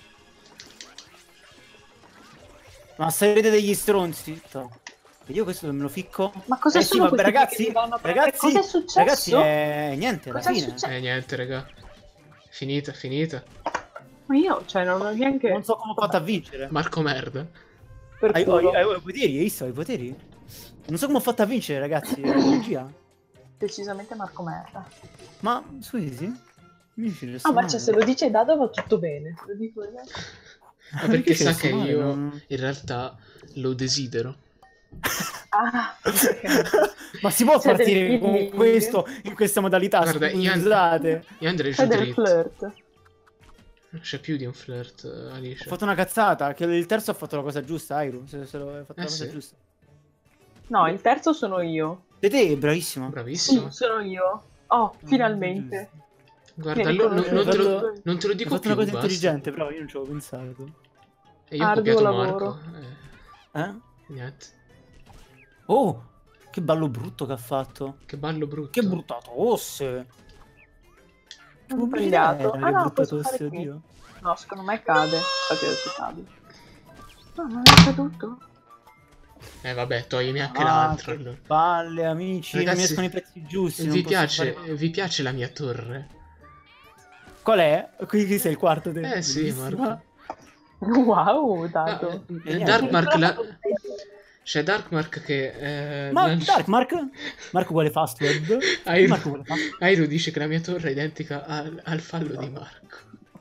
Ma sarete degli stronzi? No. E io questo me lo ficco? Ma cosa eh sì, sono vabbè, questi ragazzi, che mi vanno a prendere? ragazzi, Cosa è successo? ragazzi, è niente, alla Cosa è fine. successo? Eh niente, raga. Finita, finita. Ma io, cioè, non ho neanche... Non so come ho fatto a vincere. Marco merda. Per Hai, culo. hai- hai- hai i poteri, hai visto? Hai i poteri? Non so come ho fatto a vincere, ragazzi, è la magia. Decisamente Marco merda. Ma, scusi, vinci Ah, ma cioè, se lo dice Dado va tutto bene. Lo dico io. Ma perché sa che io in realtà lo desidero. Ah, ok. Ma si può C'è del partire con feeling. questo in questa modalità? Guarda, io, and- Scusate. io andrei giù C'è del dritto. flirt. Non c'è più di un flirt, Ho Alice. fatto una cazzata, che il terzo ha fatto la cosa giusta, Airu, se, se lo hai fatto Eh la cosa sì. giusta. No, il terzo sono io. E te, bravissimo. Bravissimo. Sì, sono io. Oh, finalmente. Guarda, Mi lo- no- non, te lo, riconosco. non te lo Hai dico fatto più, una cosa basta. intelligente, però io non ci avevo pensato. E io ho Arduo copiato lavoro. Marco. Eh, Eh? niente. Oh, che ballo brutto che ha fatto. Che ballo brutto. Che brutta tosse. Che Ho pubblicità sbagliato. era, Ah che no, brutta posso tosse, fare qui. oddio. No, secondo me cade. Infatti adesso cade. No, non è caduto. Eh vabbè, toglimi anche Ah, l'altro. che allora. palle, amici, non mi Ragazzi, escono i pezzi giusti. non Vi posso piace, fare- vi piace la mia torre? Qual è? Qui, qui sei il quarto te. Eh sì, Bellissima. Marco. Wow, Ah, Dado. eh, niente. Darkmark la... C'è Darkmark che... Eh, Ma lancia- Dark Mark? Marco vuole fast web. Airu, Marco vuole fast web. Airu dice che la mia torre è identica al, al fallo di Marco.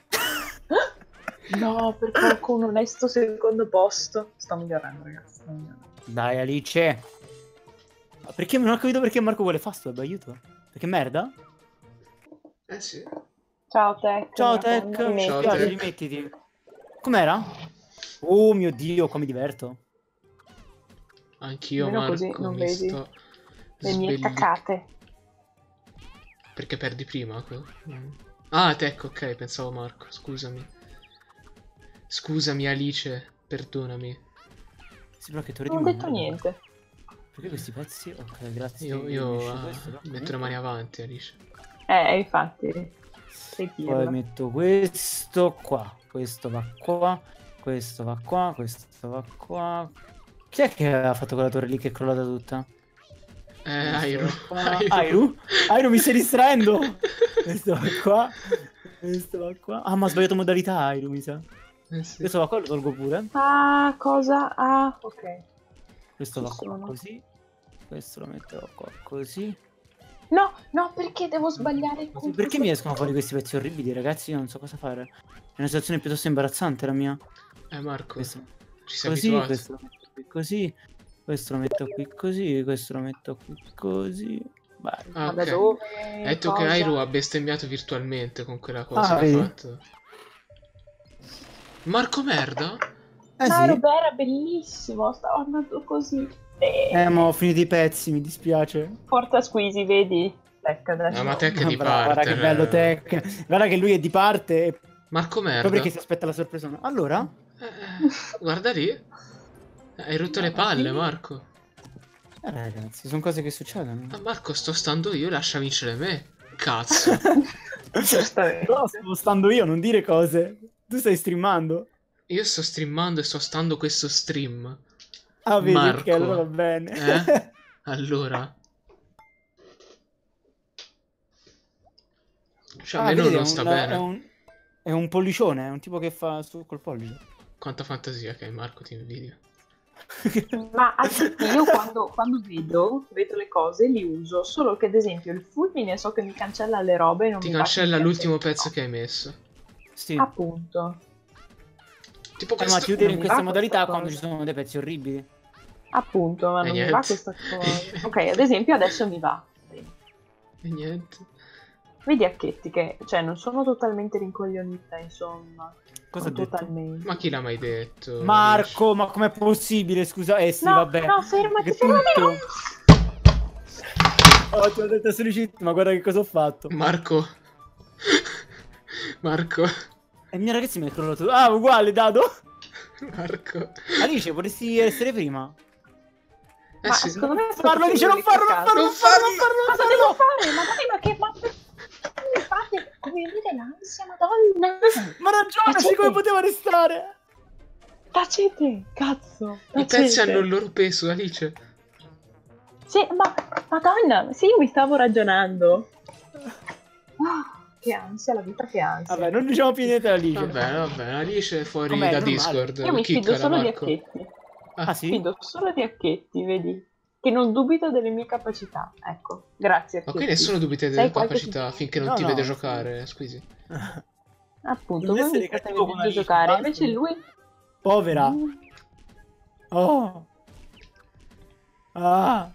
No, per qualcuno onesto secondo posto. Sta migliorando, ragazzi. Sta migliorando. Dai, Alice. Ma perché non ho capito perché Marco vuole fast web, aiuto. Perché merda? Eh sì. Ciao, Tech. Ciao Tech, Madonna, mi Ciao, spiace, Tech. rimettiti. Com'era? Oh mio Dio, come mi diverto. Anch'io, Almeno Marco, così non mi vedi sto Le mie svegli- cacate. Perché perdi prima? co- mm. Ah, Tech, ok, pensavo Marco, scusami. Scusami Alice, perdonami. Sì, però che torre Non ho di detto merda. niente. Perché questi pezzi? Ok, grazie. Io, mi io unisce ah, questo, però. metto le mani avanti, Alice. Eh, infatti. Sei Poi pirla. metto questo qua. Questo va qua. Questo va qua. Questo va qua. Chi è che ha fatto quella torre lì che è crollata tutta? Eh, Airu. Questo va qua. Airu? Airu, mi stai distraendo? Questo va qua. Questo va qua. Ah, ma ho sbagliato modalità, Airu, mi sa. Eh sì. Questo va qua, lo tolgo pure. Ah, cosa? Ah, ok. Questo va Ci qua sono. così. Questo lo metterò qua così. No, no, perché devo sbagliare? Così. Perché mi escono fuori questi pezzi orribili, ragazzi? Io non so cosa fare. È una situazione piuttosto imbarazzante la mia. Eh, Marco, Questo ci sei così, abituato. questo lo metto qui così. Questo lo metto qui così. Questo lo metto qui così. Vai. Ah, Ma da ok. dove? Hai detto che Cosa? Airu ha bestemmiato virtualmente con quella cosa Ah, che ha vedi? fatto. Marco merda? Eh Ma sì. Roberto era bellissimo, stavo andando così. Eh, Eh, ma ho finito i pezzi, mi dispiace. Porta squeezy, vedi? Ecco, adesso. No, ma Tech è di Brava, parte. guarda che bello eh. Tech. Guarda che lui è di parte. E Marco merda. proprio perché si aspetta la sorpresa. Allora? Eh, guarda lì. Hai rotto le palle, Marco. Eh, ragazzi, sono cose che succedono. Ma Marco, sto stando io, lascia vincere me. Cazzo. Giustamente. Però sto stando io, non dire cose. Tu stai streamando? Io sto streamando e sto stando questo stream. Ah, vedi, Marco. ok, allora va bene. Eh? Allora. Cioè, a Ah, me non, vedi, è non sta un, bene. È un, è un pollicione, è un tipo che fa su col pollice. Quanta fantasia che hai, Marco, ti invidio. Ma anche io quando, quando vedo, vedo le cose li uso, solo che ad esempio il fulmine so che mi cancella le robe e non Ti mi va che cancella mi l'ultimo cancelli. pezzo che hai messo. Sì. Appunto, Tipo Eh, ma questo. chiudere in non mi questa va modalità questa quando cosa. ci sono dei pezzi orribili. appunto, ma E non mi niente. va questa cosa. Ok, ad esempio adesso mi va. E niente. Vedi Acchetti che, cioè, non sono totalmente rincoglionita, insomma. Cosa ha Non detto? totalmente. Ma chi l'ha mai detto? Marco, ma com'è possibile? Scusa, eh sì, No, vabbè. no, fermati, Che fermati, tutto. Oh, ti ho detto solicito, ma guarda che cosa ho fatto. Marco. Marco. E il mio ragazzi mi ha crollato. Ah, uguale, Dado. Marco. Alice, vorresti essere prima? Eh Ma sì. secondo me... Non farlo, Alice, non farlo, non farlo, Non non farlo, non farlo, non Cosa farlo. devo fare? Ma dai, ma che... Ma come fate? Come dire l'ansia, madonna? Ma ragione, sì, come poteva restare? Tacete, cazzo. I Tacete. pezzi hanno il loro peso, Alice. Sì, ma madonna, sì, io mi stavo ragionando. Ah, che ansia, la vita che ansia. Vabbè, non diciamo più niente Alice. Va bene, va bene. Alice è fuori Com'è, da normale? Discord. Io mi fido Kickala, solo di Marco. Acchetti. Ah, Ah, sì? Fido solo di Acchetti, vedi? Che non dubito delle mie capacità. Ecco, grazie Ma Acchetti. qui nessuno dubita delle Sai tue qualche capacità suggerimento? finché non No, ti no, vede sì. giocare, squisi. Appunto, Non voi essere mi state cattivo con vedendo Alice, giocare, basta. invece lui... Povera. Mm. Oh. Ah.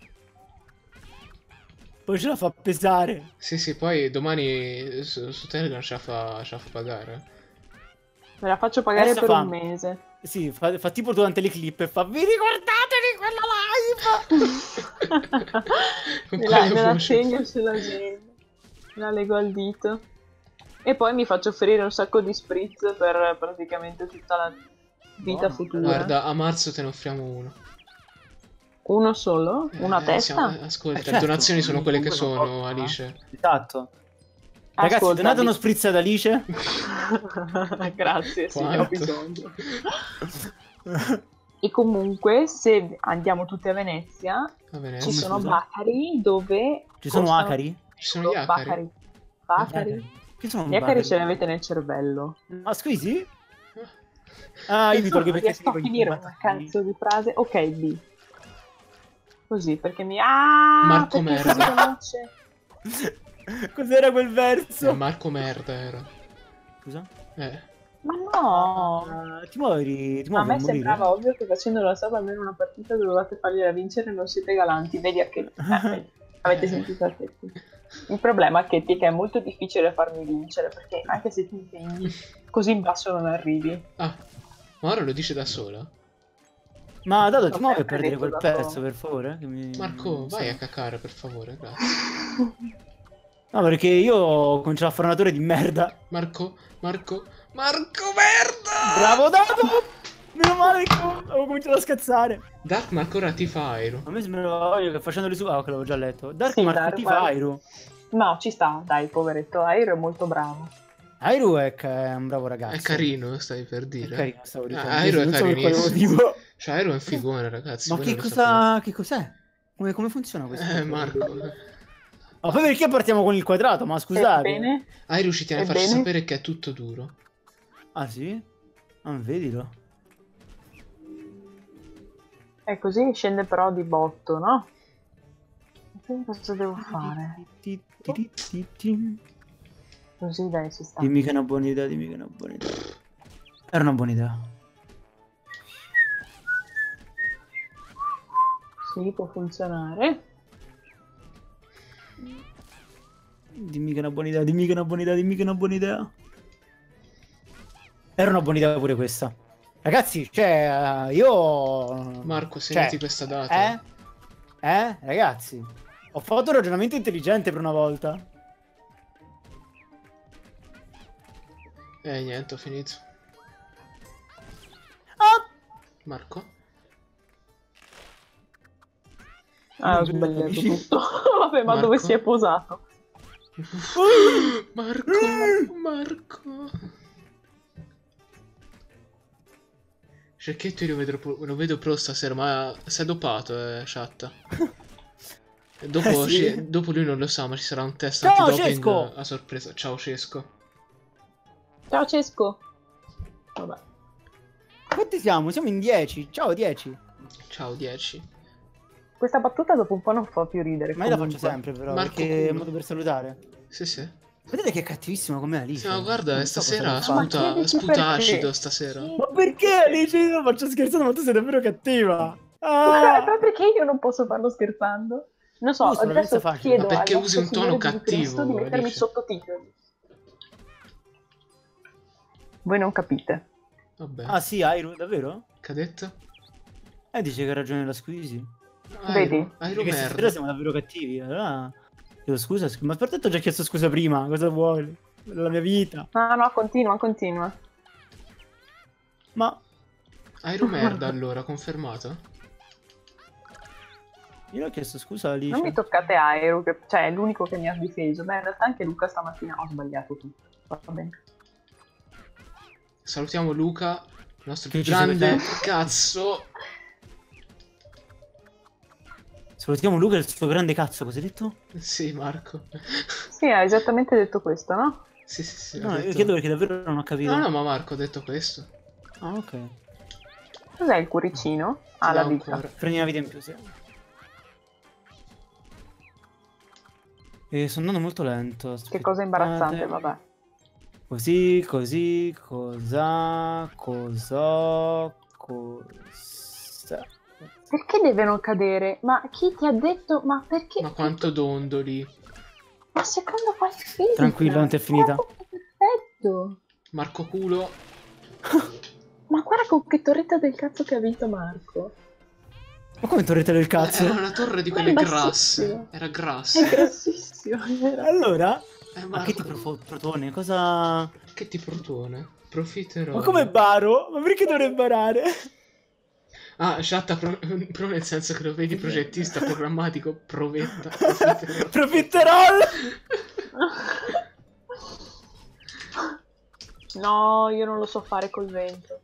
Poi ce la fa pesare. Sì, sì, poi domani su, su Telegram ce la fa, ce la fa pagare. Me la faccio pagare Adesso per fa- un mese. Sì, fa, fa tipo durante le clip e fa vi ricordatevi quella live? Con me la, quale me la voce? segno sull'agenda. Me la leggo al dito. E poi mi faccio offrire un sacco di spritz per praticamente tutta la vita Buono. futura. Guarda, a marzo te ne offriamo uno. Uno solo? Una Eh, testa? siamo- ascolta, Eh, le certo, donazioni sono quelle che quello sono, porta, eh. Alice. Esatto. Ragazzi, Ascolta, donate di- uno spritz ad Alice. Grazie, sì, ne ho Quanto? bisogno. E comunque, se andiamo tutti a Venezia, Va bene. ci Come, sono scusa? Bacari dove... Ci sono costano- acari? Ci sono gli acari. Bacari. Bacari. Chi sono Gli acari bacari? ce li avete nel cervello. Ma squisi? Ah, io mi tolgo i Non riesco pezzettini a con finire i una cazzo di frase. Ok, B. Così, perché mi... Ah! Marco perché merda. si conosce. Cos'era quel Eh, verso? Marco merda era. Scusa? Eh. Ma no! Ah, ti muovi, ti A muovi me a morire? sembrava ovvio che facendo la sub almeno una partita dovevate fargliela vincere e non siete galanti. Vedi a che... eh, vedi. Avete sentito a che... Il problema a che è che è molto difficile farmi vincere, perché anche se ti impegni, così in basso non arrivi. Ah, ma ora lo dice da sola? Ma Dato, L'ho ti muovi a sempre perdere detto quel da pezzo, solo. per favore? Che mi- Marco, non vai so. a cacare, per favore, grazie. No, perché io ho cominciato a fare un attore di merda. Marco, Marco, Marco merda! Bravo Dato! Meno male che avevo cominciato a scazzare. Dark ma ancora ti fa Aero. A me sembrava che facendoli su... Ah, che l'avevo già letto. Dark Sì, Mark Dark ti Mark. fa Airo. No, ci sta, dai, poveretto. Airo è molto bravo. Airo è, ca- è un bravo ragazzo. È carino, stai per È dire. carino, stavo dicendo. Ah, Aero è non so per quale carinissimo. motivo. Cioè, Aero è un figone, ragazzi. Ma voi che non lo cosa... Che cos'è? Come, come funziona questo? sapete. Eh, Marco. Ma poi perché partiamo con il quadrato? Ma scusate. Ebbene, Aero ci tiene a farci Ebbene? sapere che è tutto duro. Ah sì? Ah, vedilo. è così scende però di botto, no? Quindi cosa devo fare? Così dai, ci sta. Dimmi che è una buona idea, dimmi che è una buona idea. Era una buona idea. Sì, può funzionare. Dimmi che è una buona idea, dimmi che è una buona idea, dimmi che è una buona idea. Era una buona idea pure questa. Ragazzi, cioè, eh, io... Marco, segnati Cioè, questa data. Eh? Eh? Ragazzi, ho fatto un ragionamento intelligente per una volta. Eh, niente, ho finito. Ah! Marco? Ah, ho sbagliato tutto. Vabbè, ma Marco? dove si è posato? Marco, Marco. Cecchetto io lo vedo, pro- lo vedo pro stasera, ma si è dopato, eh, chatta. E dopo, Eh, sì. ci- dopo lui non lo sa, ma ci sarà un test Ciao, antidoping Cesco! a sorpresa. Ciao Cesco. Ciao Cesco. Vabbè. Quanti siamo? Siamo in dieci. Ciao, dieci. Ciao dieci. Questa battuta dopo un po' non fa più ridere. Ma io la faccio comunque. sempre, però, Marco perché è un culo. modo per salutare. Sì, sì. Vedete che è cattivissima come Alice. Sì, ma guarda, Non so stasera cosa vuole Ma fare. sputa, chiediti sputa perché. acido stasera. Sì. Ma perché Alice? Io lo faccio scherzando, ma tu sei davvero cattiva. Ma Ah! perché io non posso farlo scherzando? Non so, Giusto, la adesso pensa facile. chiedo Ma perché al usi un nostro tono Signore Gesù Cristo cattivo, di mettermi Alice? sottotitoli. Voi non capite. Vabbè. Ah sì, Iron, davvero? Che ha detto? Eh, dice che ha ragione la Squeezy. Vedi? Airo, Airo Perché stasera merda. siamo davvero cattivi. Allora... Chiedo scusa, scusa, ma per te ho già chiesto scusa prima. Cosa vuoi? Della mia vita. No, no, continua, continua. Ma Airo merda allora, confermato? io ho chiesto scusa a Alice. Non mi toccate Aero, che cioè è l'unico che mi ha difeso. Beh, in realtà anche Luca stamattina ho sbagliato tutto. Va bene. Salutiamo Luca, il nostro Che più ci grande segue cazzo. Salutiamo Luca e il suo grande cazzo, cosa hai detto? Sì, Marco. Sì, ha esattamente detto questo, no? Sì, sì, sì. ha No, io detto- chiedo perché davvero non ho capito. No, no, ma Marco ha detto questo. Ah, ok. Cos'è il cuoricino? Ah, Ti la dà un vita. cuore. Prendi una vita in più, sì. E sto andando molto lento. Che cosa imbarazzante, aspettate. vabbè. Così, così, cosa, cosa, cosa. Perché devono cadere? Ma chi ti ha detto? Ma perché? Ma quanto dondoli. Ma secondo quale fisica? Tranquillo, non ti è finita. Guarda che perfetto! Marco culo. Ma guarda con che torretta del cazzo che ha vinto Marco. Ma come torretta del cazzo? Era una torre di Ma è quelle bassissimo. grasse. Era È grassa. grassissimo. Era... Allora? Eh, Ma che ti Marco, profo- protone? Cosa... che ti protone? Profiterò. Ma come baro? Ma perché dovrei barare? Ah, chatta pro, pro nel senso che lo vedi progettista programmatico, provetta. Profiterò. Profiterol! No, io non lo so fare col vento.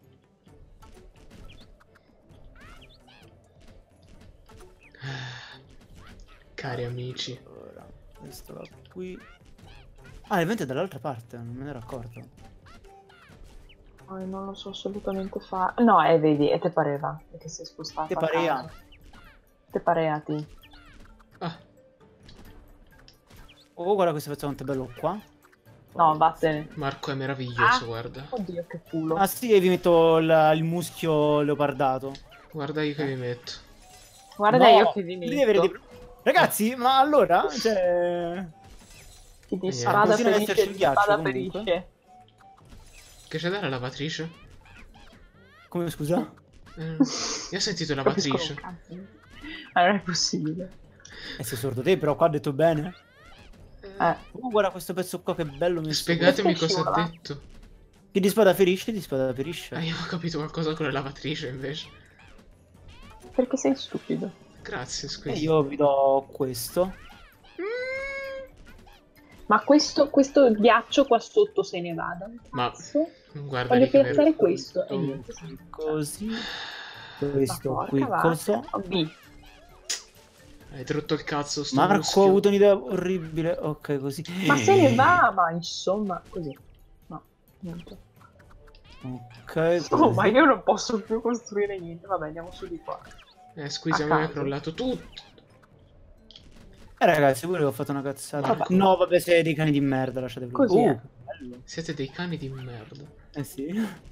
Cari amici. Allora, questo va qui. Ah, il vento è dall'altra parte, non me ne ero accorto. Oh, non lo so assolutamente fare. No, eh, vedi, e te pareva perché sei spostato. Te a parea. caso. Te parea, ti. Ah, Oh, guarda questo pezzo quanto è bello qua. No, vattene. Marco è meraviglioso, Ah. guarda. Oddio, che culo. Ah sì, e vi metto il, il muschio leopardato. Guarda io che vi metto. Guarda No, io che vi devi avere metto. dei- Ragazzi, ma allora, cioè... Chi di Ah, spada continua ad ferisce, esserci il di ghiaccio, spada comunque. ferisce. Che c'è da la lavatrice? Come scusa? Eh, io ho sentito lavatrice. Capisco un cazzo. Ma non è possibile. E sei sordo te, però qua ha detto bene. Eh. Oh, guarda questo pezzo qua che bello messo. Spiegatemi Perché cosa ha scivola? detto. Chi di spada ferisce, di spada ferisce. Ah, io ho capito qualcosa con la lavatrice invece. Perché sei stupido. Grazie, E scusi. io vi do questo. Ma questo, questo ghiaccio qua sotto se ne vada. Ma Cazzo. guarda Voglio lì che piazzare ver- questo. E niente. Così. Ma Questo porca qui, vacca. cosa? B. Hai rotto il cazzo sto Marco muschio. ha avuto un'idea orribile. Ok, così. Ma se ne va, ma insomma, così. No, niente. Ok, Oh, così. ma io non posso più costruire niente. Vabbè, andiamo su di qua. Eh, scusi, A a me è caso. crollato tutto. Eh ragazzi, pure che ho fatto una cazzata. Vabbè. No, vabbè, siete dei cani di merda, lasciate perdere. Così Uh, è. bello. Siete dei cani di merda. Eh sì.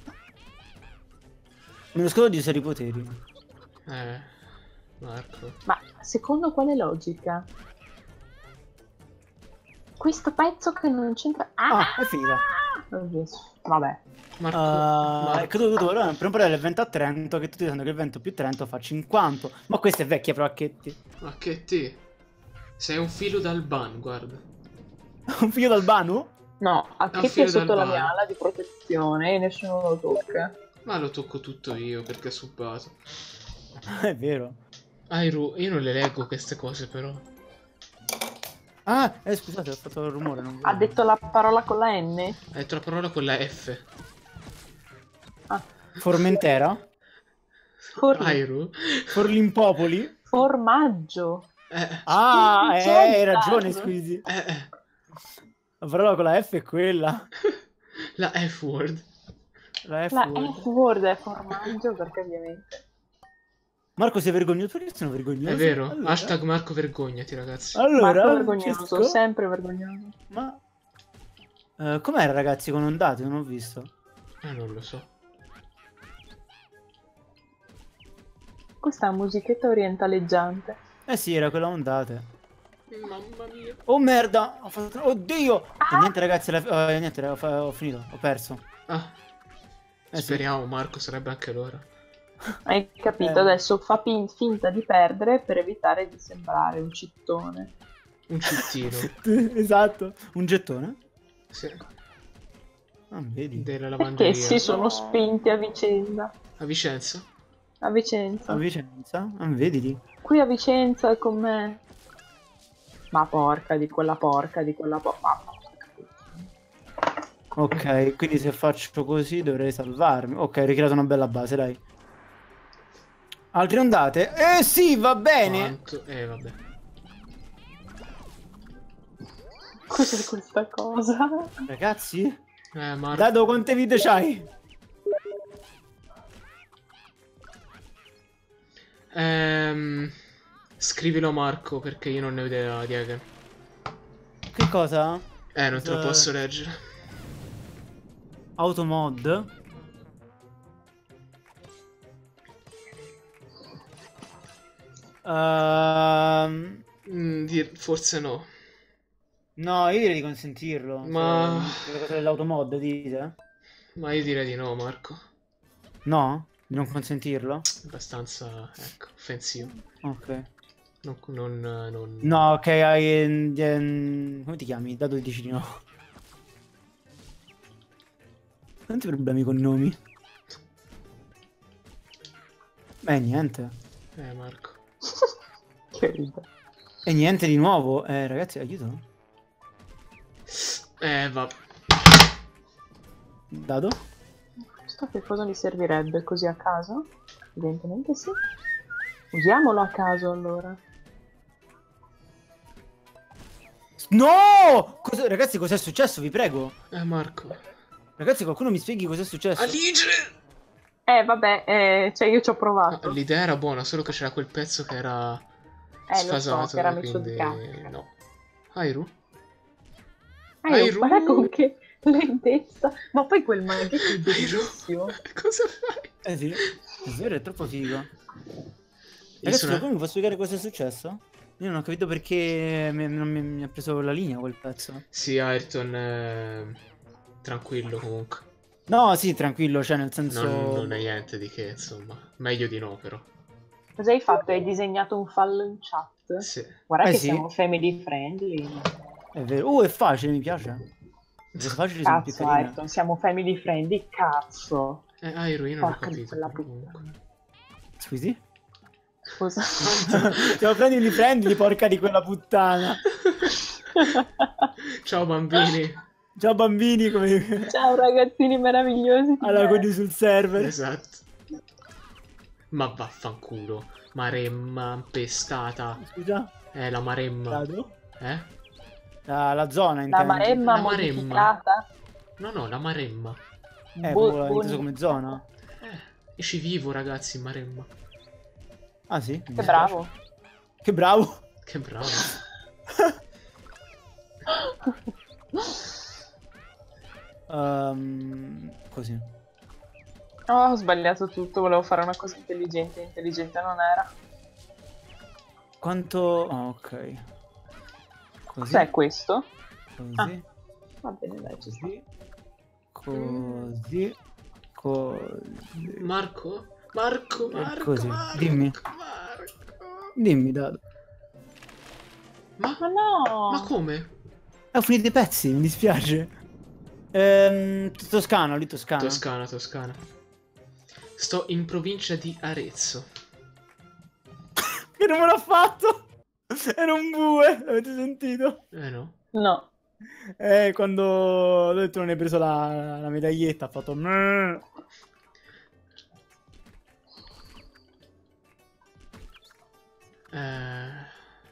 Me lo scordo di usare i poteri. Eh, Marco. Ma secondo quale logica? Questo pezzo che non c'entra... Ah! Ah, è finita. Oddio, vabbè. Marco. Uh, Marco. è caduto ora per un po' del vento a Trento, che tutti sanno che il vento più Trento fa cinquanta. Ma questa è vecchia, però, Acchetti. Ma che te? Sei un filo d'Alban, guarda. Un figlio d'Albano? No, a un che filo è sotto la d'Albano. mia ala di protezione e nessuno lo tocca. Ma lo tocco tutto io perché è subbato. È vero. Airu, io non le leggo queste cose però. Ah, eh, scusate, ho fatto il rumore. Non Ha detto la parola con la N? Ha detto la parola con la F. Ah. Formentera? For... Airu? Forlimpopoli? Formaggio. Eh, Ah, Squeezie, eh, hai c'è ragione, il squisi. eh, eh. La parola con la F è quella. La F-word. La F La word. F-word è formaggio perché ovviamente... Marco, sei vergognoso? Perché sono vergognoso? È vero. Allora. Hashtag Marco vergognati, ragazzi. Allora, Marco vergognoso, Francesco? sempre vergognoso. Ma... eh, com'era, ragazzi, con ondate? Non ho visto. Eh, non lo so. Questa è una musichetta orientaleggiante. Eh sì, era quella ondate. Mamma mia. Oh merda! Ho fatto... Oddio! E niente, ragazzi, la... eh, niente, ho, fa- ho finito, ho perso. Ah, Eh sì. speriamo, Marco, sarebbe anche l'ora. Hai capito? Eh. Adesso fa pin- finta di perdere per evitare di sembrare un cittone. Un cittino. Esatto. Un gettone? Sì. Ah, vedi. Della Perché lavanderia. si sono No. spinti a vicenda. A Vicenza? A Vicenza. A Vicenza? Ah, vedi. Qui a Vicenza è con me. Ma porca di quella porca di quella porca. Ok, quindi se faccio così dovrei salvarmi. Ok, ho ricreato una bella base, dai. Altre ondate? Eh sì, va bene. Quanto? Eh, vabbè. Cos'è questa cosa? Ragazzi, Eh, Marco. Dado, quante vite c'hai? Ehm... Scrivilo Marco, perché io non ne ho idea di Hagen. Che cosa? Eh, non te lo Cosa- posso leggere. Automod? Ehm, Mm, dir- forse no. no, io direi di consentirlo. Ma- Se- le cose dell'automod, dite? Ma io direi di no, Marco. No? Di non consentirlo? Abbastanza, ecco, offensivo. Ok. Non... non, non... No, ok, hai... ehm, ehm, come ti chiami? Dado dici di no. Quanti problemi con i nomi? Beh, niente. Eh, Marco. Che ride. E niente di nuovo. Eh, ragazzi, aiuto. Eh, va. Dado? Questo che cosa mi servirebbe così a caso? Evidentemente sì. Usiamolo a caso allora. No! Cosa- ragazzi, cos'è successo? Vi prego. Eh, Marco. Ragazzi, qualcuno mi spieghi cos'è successo? Alice! Eh vabbè, eh, cioè io ci ho provato. Ah, l'idea era buona, solo che c'era quel pezzo che era Eh, lo so, sfasato. che era e messo di quindi... cacca. no. Airu? Eh, Airu? guarda con che lentezza. Ma poi quel maghetto è bellissimo. Cosa fai? Eh sì, è vero, è troppo figo. Io Ragazzi, sono- qualcuno mi può spiegare cosa è successo? Io non ho capito perché mi, non mi, mi ha preso la linea quel pezzo. Sì, Ayrton, eh, tranquillo comunque. No, sì, tranquillo, cioè nel senso... Non, non è niente di che, insomma. Meglio di no, però. Cosa hai fatto? Hai disegnato un fallo in chat? Sì. Guarda Eh che sì. siamo family friendly. È vero. Uh, è facile, mi piace. Le cose facili sono più Cazzo, carine. Ayrton, siamo family friendly, cazzo. Eh, Airu, io non Porca ho di capito. quella però, puttana. comunque. Scusi? Scusa. Devo prendili, prendili, porca di quella puttana. Ciao bambini. Ciao bambini, come... Ciao ragazzini meravigliosi. Allora, quelli sul server. Esatto. Ma vaffanculo. Maremma pestata. Scusa? Eh, la maremma. Dado? Eh? La, la zona, La intendi? maremma La maremma. modificata. No, no, la maremma. Eh, Bu- proprio bu- inteso come zona. Eh, io ci vivo, ragazzi, in maremma. Ah sì? Mi Che dispiace. bravo. Che bravo. Che bravo. Ehm, così. Oh, ho sbagliato tutto, volevo fare una cosa intelligente, intelligente non era. Quanto... oh, ok. Così. Cos'è questo? Così. Va bene, dai, ci sta. Così. Così. Così. Marco? Marco, Eh, Marco, così, Marco, dimmi. Marco. Dimmi, Dado. Ma, Ma no! ma come? Eh, ho finito i pezzi, mi dispiace. Ehm, Toscano, lì Toscana. Toscana, Toscana. Sto in provincia di Arezzo. Che rumore ha fatto? Era un bue, l'avete sentito? Eh no. No. Eh, quando ho detto non hai preso la, la medaglietta, ha fatto... "Meh". Eh...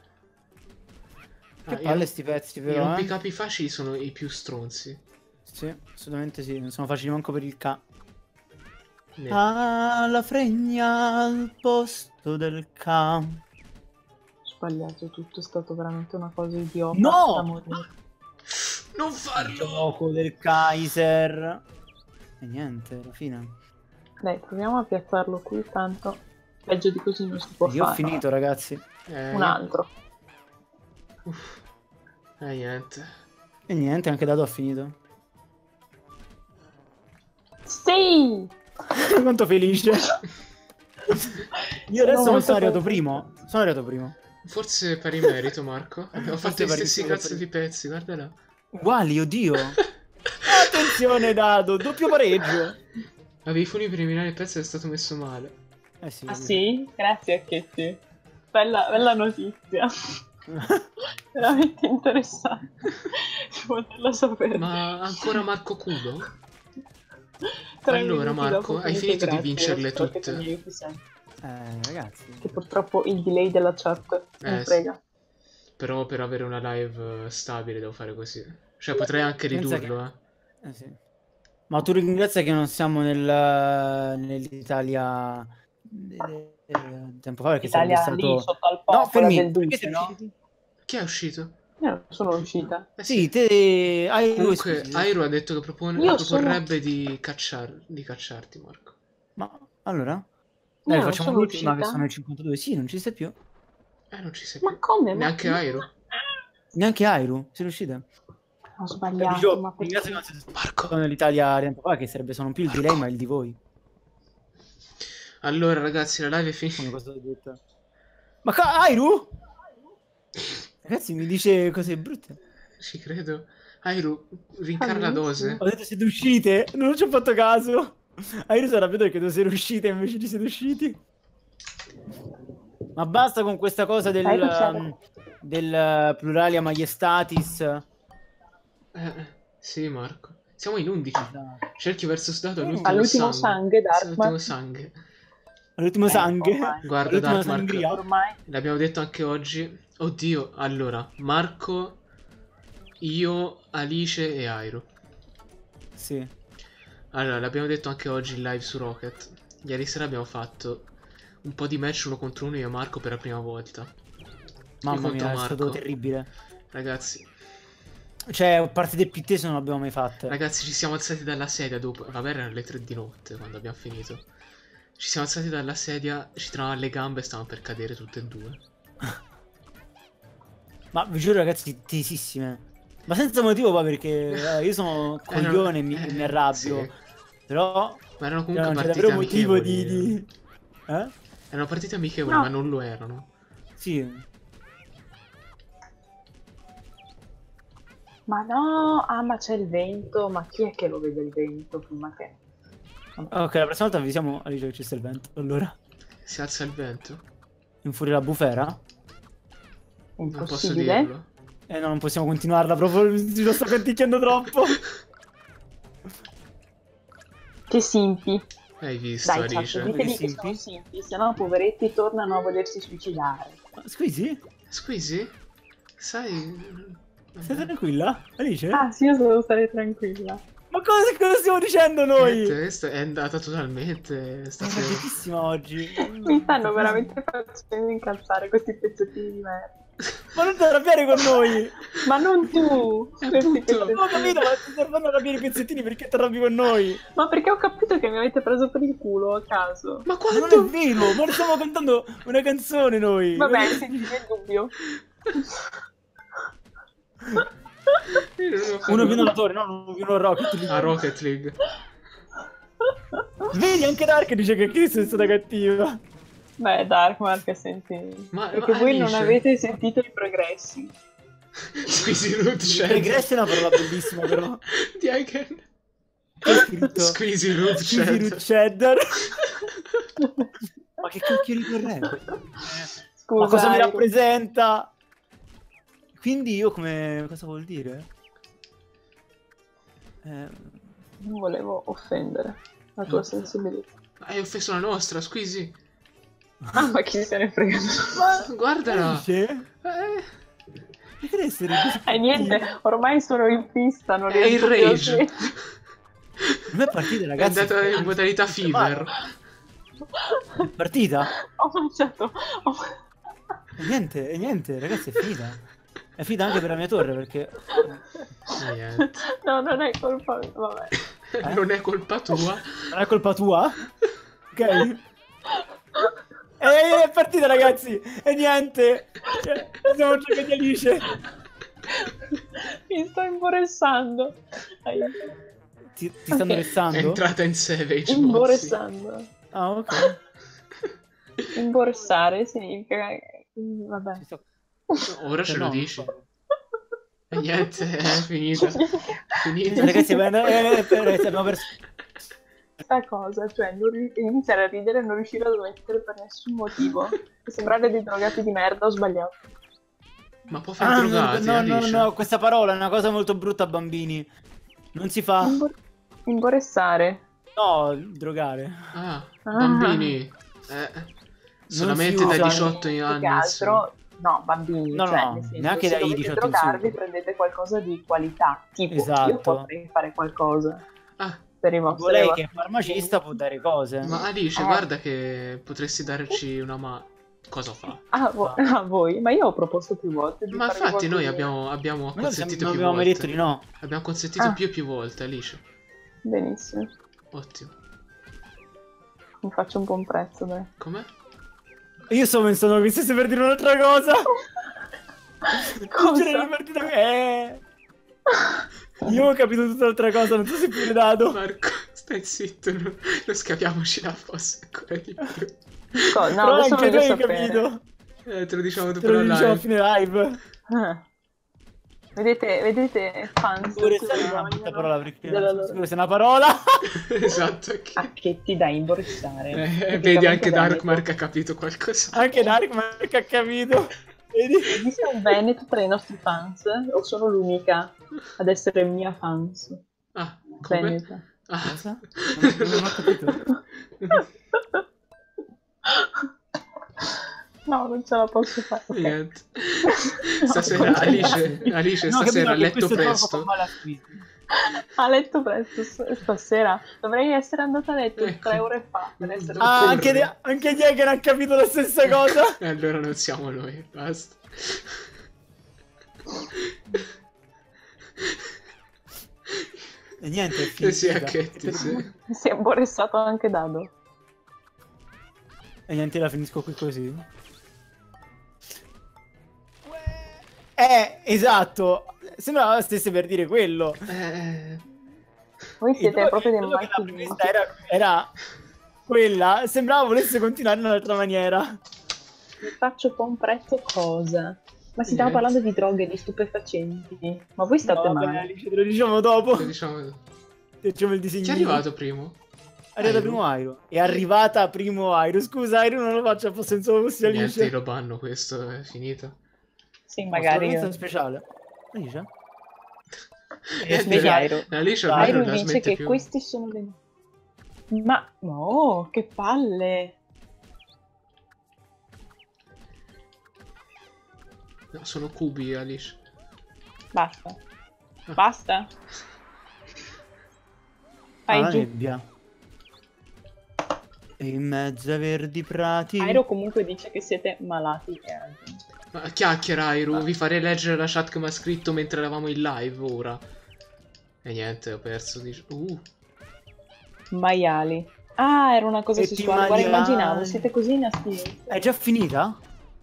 Che Ah, i palle rom- sti pezzi, I però, eh? rompicapi facili sono i più stronzi. Sì, assolutamente sì, non sono facili manco per il K. Ne- Ah, la fregna al posto del K. Ho sbagliato tutto, è stato veramente una cosa idiota. No! da morire. Non Il farlo! gioco del Kaiser. E niente, alla fine. Dai, proviamo a piazzarlo qui, tanto peggio di così non si può Io ho fare. finito, ragazzi. Eh, Un io- altro. Uff. Eh, niente. E niente, anche Dato ha finito. Sì! Quanto felice. Io adesso Sono non sono molto arrivato contenta. primo. Sono arrivato primo. Forse pari merito, Marco. Abbiamo fatto Forse gli pari- stessi forse cazzo pari- di pezzi, guarda là. Uguali, oddio. Attenzione, Dato, doppio pareggio. Avevi i funi preliminari il pezzo è stato messo male. Eh sì. Ah sì? Grazie a Chetti. Bella, bella notizia. Veramente interessante. Di poterla sapere. Ma ancora Marco Culo? Tre allora, minuti Marco, dopo hai finito di grazie, vincerle spero che tutte? tu mi aiuti sempre. Eh, ragazzi. Che purtroppo il delay della chat non Eh, frega. Però per avere una live eh, stabile devo fare così. Cioè potrei anche Pensa ridurlo, eh. Eh sì. Ma tu ringrazia che non siamo nel, nell'Italia de- de- tempo fa perché Italia sarebbe lì stato... sotto al No, popolo fermi, del perché duce, sei no? usciti? Chi è uscito? Io non sono uscita. Eh Sì, te... Airu, Comunque, scusi. Airo ha detto che propone- Io proporrebbe di, cacciar- di cacciarti, Marco. Ma allora? Io Dai, non facciamo sono l'ultima che uscita. sono i cinquantadue. Sì, non ci sei più. Eh, non ci sei Ma più. come? Ma- Neanche Airo. Neanche Airu, sei riuscita? Ho sbagliato, Dicevo, ma ringrazio perché? che non siete Marco. stato nell'Italia tempo fa che sarebbe sono più il di lei ma il di voi. Allora, ragazzi, la live è Come finita. cosa ho detto? Ma ca- Airu? Ragazzi, mi dice cose brutte. Ci credo. Airu, rincara la dose. Ho detto siete uscite, non ci ho fatto caso. Airu sarà vedo che tu sei uscite invece di siete usciti. Ma basta con questa cosa del, Airu c'era. um, del pluralia maiestatis. Eh, sì, Marco. Siamo in undici. Cerchio verso dato all'ultimo, All'ultimo sangue. sangue, Dark All'ultimo Mark. sangue. All'ultimo Eh, sangue. ormai. Guarda, All'ultima Dark Mark. sangria. Ormai L'abbiamo detto anche oggi. Oddio, allora, Marco, io, Alice e Airo. Sì. Allora, l'abbiamo detto anche oggi in live su Rocket. Ieri sera abbiamo fatto un po' di match uno contro uno io e Marco per la prima volta. Mamma contro mia, è Marco. stato terribile. Ragazzi, Cioè, partite più tese non abbiamo mai fatte. ragazzi, ci siamo alzati dalla sedia dopo. Vabbè, erano le tre di notte quando abbiamo finito. Ci siamo alzati dalla sedia, ci trovavamo alle gambe e stavamo per cadere tutte e due. Ma vi giuro, ragazzi, tesissime. Ma senza motivo, poi, perché eh, io sono coglione e mi, eh, mi arrabbio. sì. Però Ma erano eh, comunque non c'è partite davvero motivo di... amichevoli. di... Eh? Erano partite amichevoli, No. ma non lo erano. Sì. Ma no, ah ma c'è il vento, ma chi è che lo vede il vento prima che... Ok, la prossima volta avvisiamo Alice che ci sta il vento. Allora, Si alza il vento? infuria la bufera. È Non posso impossibile. dirlo. Eh no, non possiamo continuarla proprio, ci lo sto canticchiando troppo. Che simpi. Hai visto, Dai, chat, Alice? diteli che Simpi? sono simpi, sennò poveretti tornano a volersi suicidare. Ma squisi? Squeezy? Sai... Stai Vabbè. tranquilla? Alice? Ah sì, io devo stare tranquilla. Ma cosa, cosa stiamo dicendo noi? Niente, questa è andata totalmente... Sta Sono arrabbiatissima oggi. Mi stanno veramente facendo incazzare questi pezzettini di merda. Ma non ti arrabbiare con noi! Ma non tu! Eh, questi appunto. pezzettini. Ho capito, ma ti stai facendo arrabbiare i pezzettini perché ti arrabbi con noi? Ma perché ho capito che mi avete preso per il culo a caso. Ma Ma non è quanto? vero, ma stiamo cantando una canzone noi. Vabbè, senti nel dubbio. Io non ho fatto- Uno più innovatore, no? Uno più Rocket League. A Rocket League. Vedi, anche Dark dice che Chris è stata cattiva. Beh, Dark Mark, senti. Ma- Perché ma voi non Alice? avete sentito i progressi. Squeezy Root Cheddar. Regresso è una parola bellissima, però. Di Icon. C'è scritto Squeezy Root Squeezy Root Cheddar. Cheddar. Ma che cacchio di corretto? Scusa. Ma cosa mi Iru. rappresenta? Quindi io come... cosa vuol dire? Eh... Non volevo offendere la tua sensibilità. Hai offeso la nostra, squeezy. Ah, ma chi se ne frega? Ma guardala. Dice? Eh, Perché essere così Eh niente, ormai sono in pista, non è il riesco più a rage. smettere. Non è partita, È ragazzi. andata in modalità fever. È partita? Ho mangiato. Ho... E niente, e niente, ragazzi, è finita. È finita anche per la mia torre, perché... Niente. No, non è colpa mia, vabbè. Eh? Non è colpa tua. Non è colpa tua? Ok. E è partita, ragazzi! E niente! Cioè, siamo giocati Alice! Mi sto imboressando. Aiuto. Ti, ti stanno Ok. È restando? entrata in savage mode. Sì. Imboressando. Ah, ok. Imboressare significa... Vabbè. Ci sto- Ora ce lo no, dici. non so. E niente, è finita. Finita. Ragazzi, eh, eh, eh, ragazzi, abbiamo perso... Questa cosa, cioè non ri- iniziare a ridere e non riuscire a smettere per nessun motivo. E sembrare dei drogati di merda, ho sbagliato. Ma può fare Ah, no, drogati, no, no, Alice? no, questa parola è una cosa molto brutta, bambini. Non si fa... Imbor- imboressare. No, drogare. Ah, Ah. bambini. Eh, solamente si dai usa. diciotto Più anni. che altro, no, bambini, No, cioè, no, nel senso, neanche se dai dovete diciotto in drogarvi, su. prendete qualcosa di qualità, tipo Esatto. io potrei fare qualcosa Ah, per i Tipo vostri lei vostri- che è farmacista può dare cose. ma Alice, Eh. guarda che potresti darci una mano. Cosa fa? Ah, vo- a voi, ma io ho proposto più volte di Ma farvi infatti noi qualcosina. abbiamo, abbiamo Ma noi consentito non più abbiamo mai volte. detto di no. Abbiamo consentito Ah. più e più volte, Alice. Benissimo, Ottimo. mi faccio un buon prezzo, dai. Com'è? Io sto pensando che stessi per dire un'altra cosa. Cosa? Cioè, la partita è... Io ho capito tutt'altra cosa, non so se pure dato. Marco, stai zitto, non, non scaviamoci la fossa ancora di più. Co- no, Però adesso anche voglio tu hai sapere. capito. Eh, te lo diciamo dopo Te lo la diciamo a live. fine live. Ah. Vedete, vedete, fans Pure che se è una vogliono brutta parola, perché della non so loro- sicuro se è una parola. Esatto, ok. Acchetti da imborissare. Eh, Praticamente vedi, anche Veneto. Darkmark ha capito qualcosa. Anche Dark ha capito. Vedi? Esiste un Veneto tra i nostri fans? O sono l'unica ad essere mia fans? Ah, come? Veneto. Ah. Cosa? Non, non ho capito. No, non ce la posso fare. Ok. Niente. No, Stasera, non ce la Alice, faccio. Alice No, stasera a capito che letto questo gioco presto. fa male a Squid. A letto presto s- stasera. Dovrei essere andata a letto Ecco. tre ore fa per essere Ah, Corre. anche, De- anche Jäger ha capito la stessa cosa. E allora non siamo noi, basta. E niente, è Eh finita. sì, Acchetti, sì. Si è imboressato anche Dado. E niente, la finisco qui così. Eh, esatto. Sembrava stesse per dire quello. Eh, Voi siete E proprio dei quello che la macchini. premessa era, era quella. Sembrava volesse continuare in un'altra maniera. Mi faccio un buon prezzo cosa? Ma si stava Niente. parlando di droghe, di stupefacenti. Ma voi state No, vabbè, male? Alice, te lo diciamo dopo. che diciamo... Facciamo il disegno. Chi è arrivato primo? È arrivata Airo? primo Airo. È arrivata primo Airo. Scusa, Airo, non lo faccio apposta senza fossi Niente, Alice. lo banno questo, è finito. Sì, magari È io. speciale. Alice? Eh, Vedi, vedi, Airo. Alice ormai Airo non la dice smette che più. questi sono le... Ma... No, che palle! No, sono cubi, Alice. Basta. Basta. Ah, Fai la giù. nebbia. E in mezzo ai verdi prati. Airo comunque dice che siete malati e altro. Ma chiacchiera, Airu, vi farei leggere la chat che mi ha scritto mentre eravamo in live ora. E niente, ho perso. Dice... Uh, Maiali. Ah, era una cosa E ti sessuale. Guarda, maiali. immaginavo, siete così in astinenza. È già finita?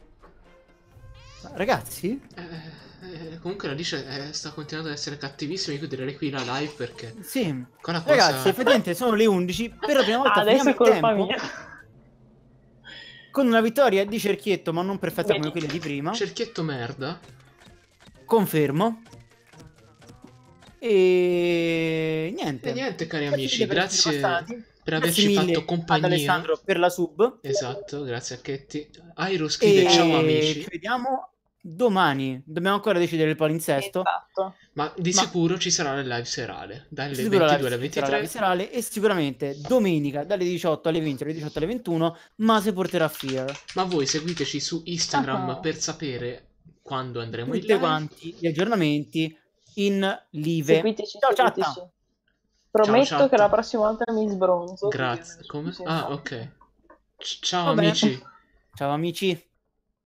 Ma Ragazzi? eh, eh, comunque la Alice eh, sta continuando ad essere cattivissima. Io direi qui la live perché... Sì. Qua la cosa... Ragazzi, effettivamente sono le undici. Per la prima volta Ah, adesso finiamo è il colpa tempo. mia. Con una vittoria di cerchietto, ma non perfetta come Vedi. quella di prima. Cerchietto merda. Confermo. E niente. E niente, cari Grazie amici, per essere grazie passati. per per Grazie averci mille fatto ad compagnia. Alessandro per la sub. Esatto, grazie a Chetti. Airo scrive E ciao amici. ci vediamo domani. Dobbiamo ancora decidere il palinsesto. Esatto. Ma di Ma- sicuro ci sarà la live serale. Dalle Sicuro la ventidue alle live, sarà la live ventitré. serale e sicuramente domenica dalle diciotto alle venti, dalle diciotto alle ventuno, Mase porterà Fear. Ma voi seguiteci su Instagram Ah. per sapere quando andremo in Tutte live. quanti gli aggiornamenti in live. Seguiteci, Ciao seguiteci. chatta. Prometto Ciao, che la chatta. prossima volta mi sbronzo. Grazie. Come? Sì, Ah, sì. ok. C- ciao Va bene. amici. Ciao amici.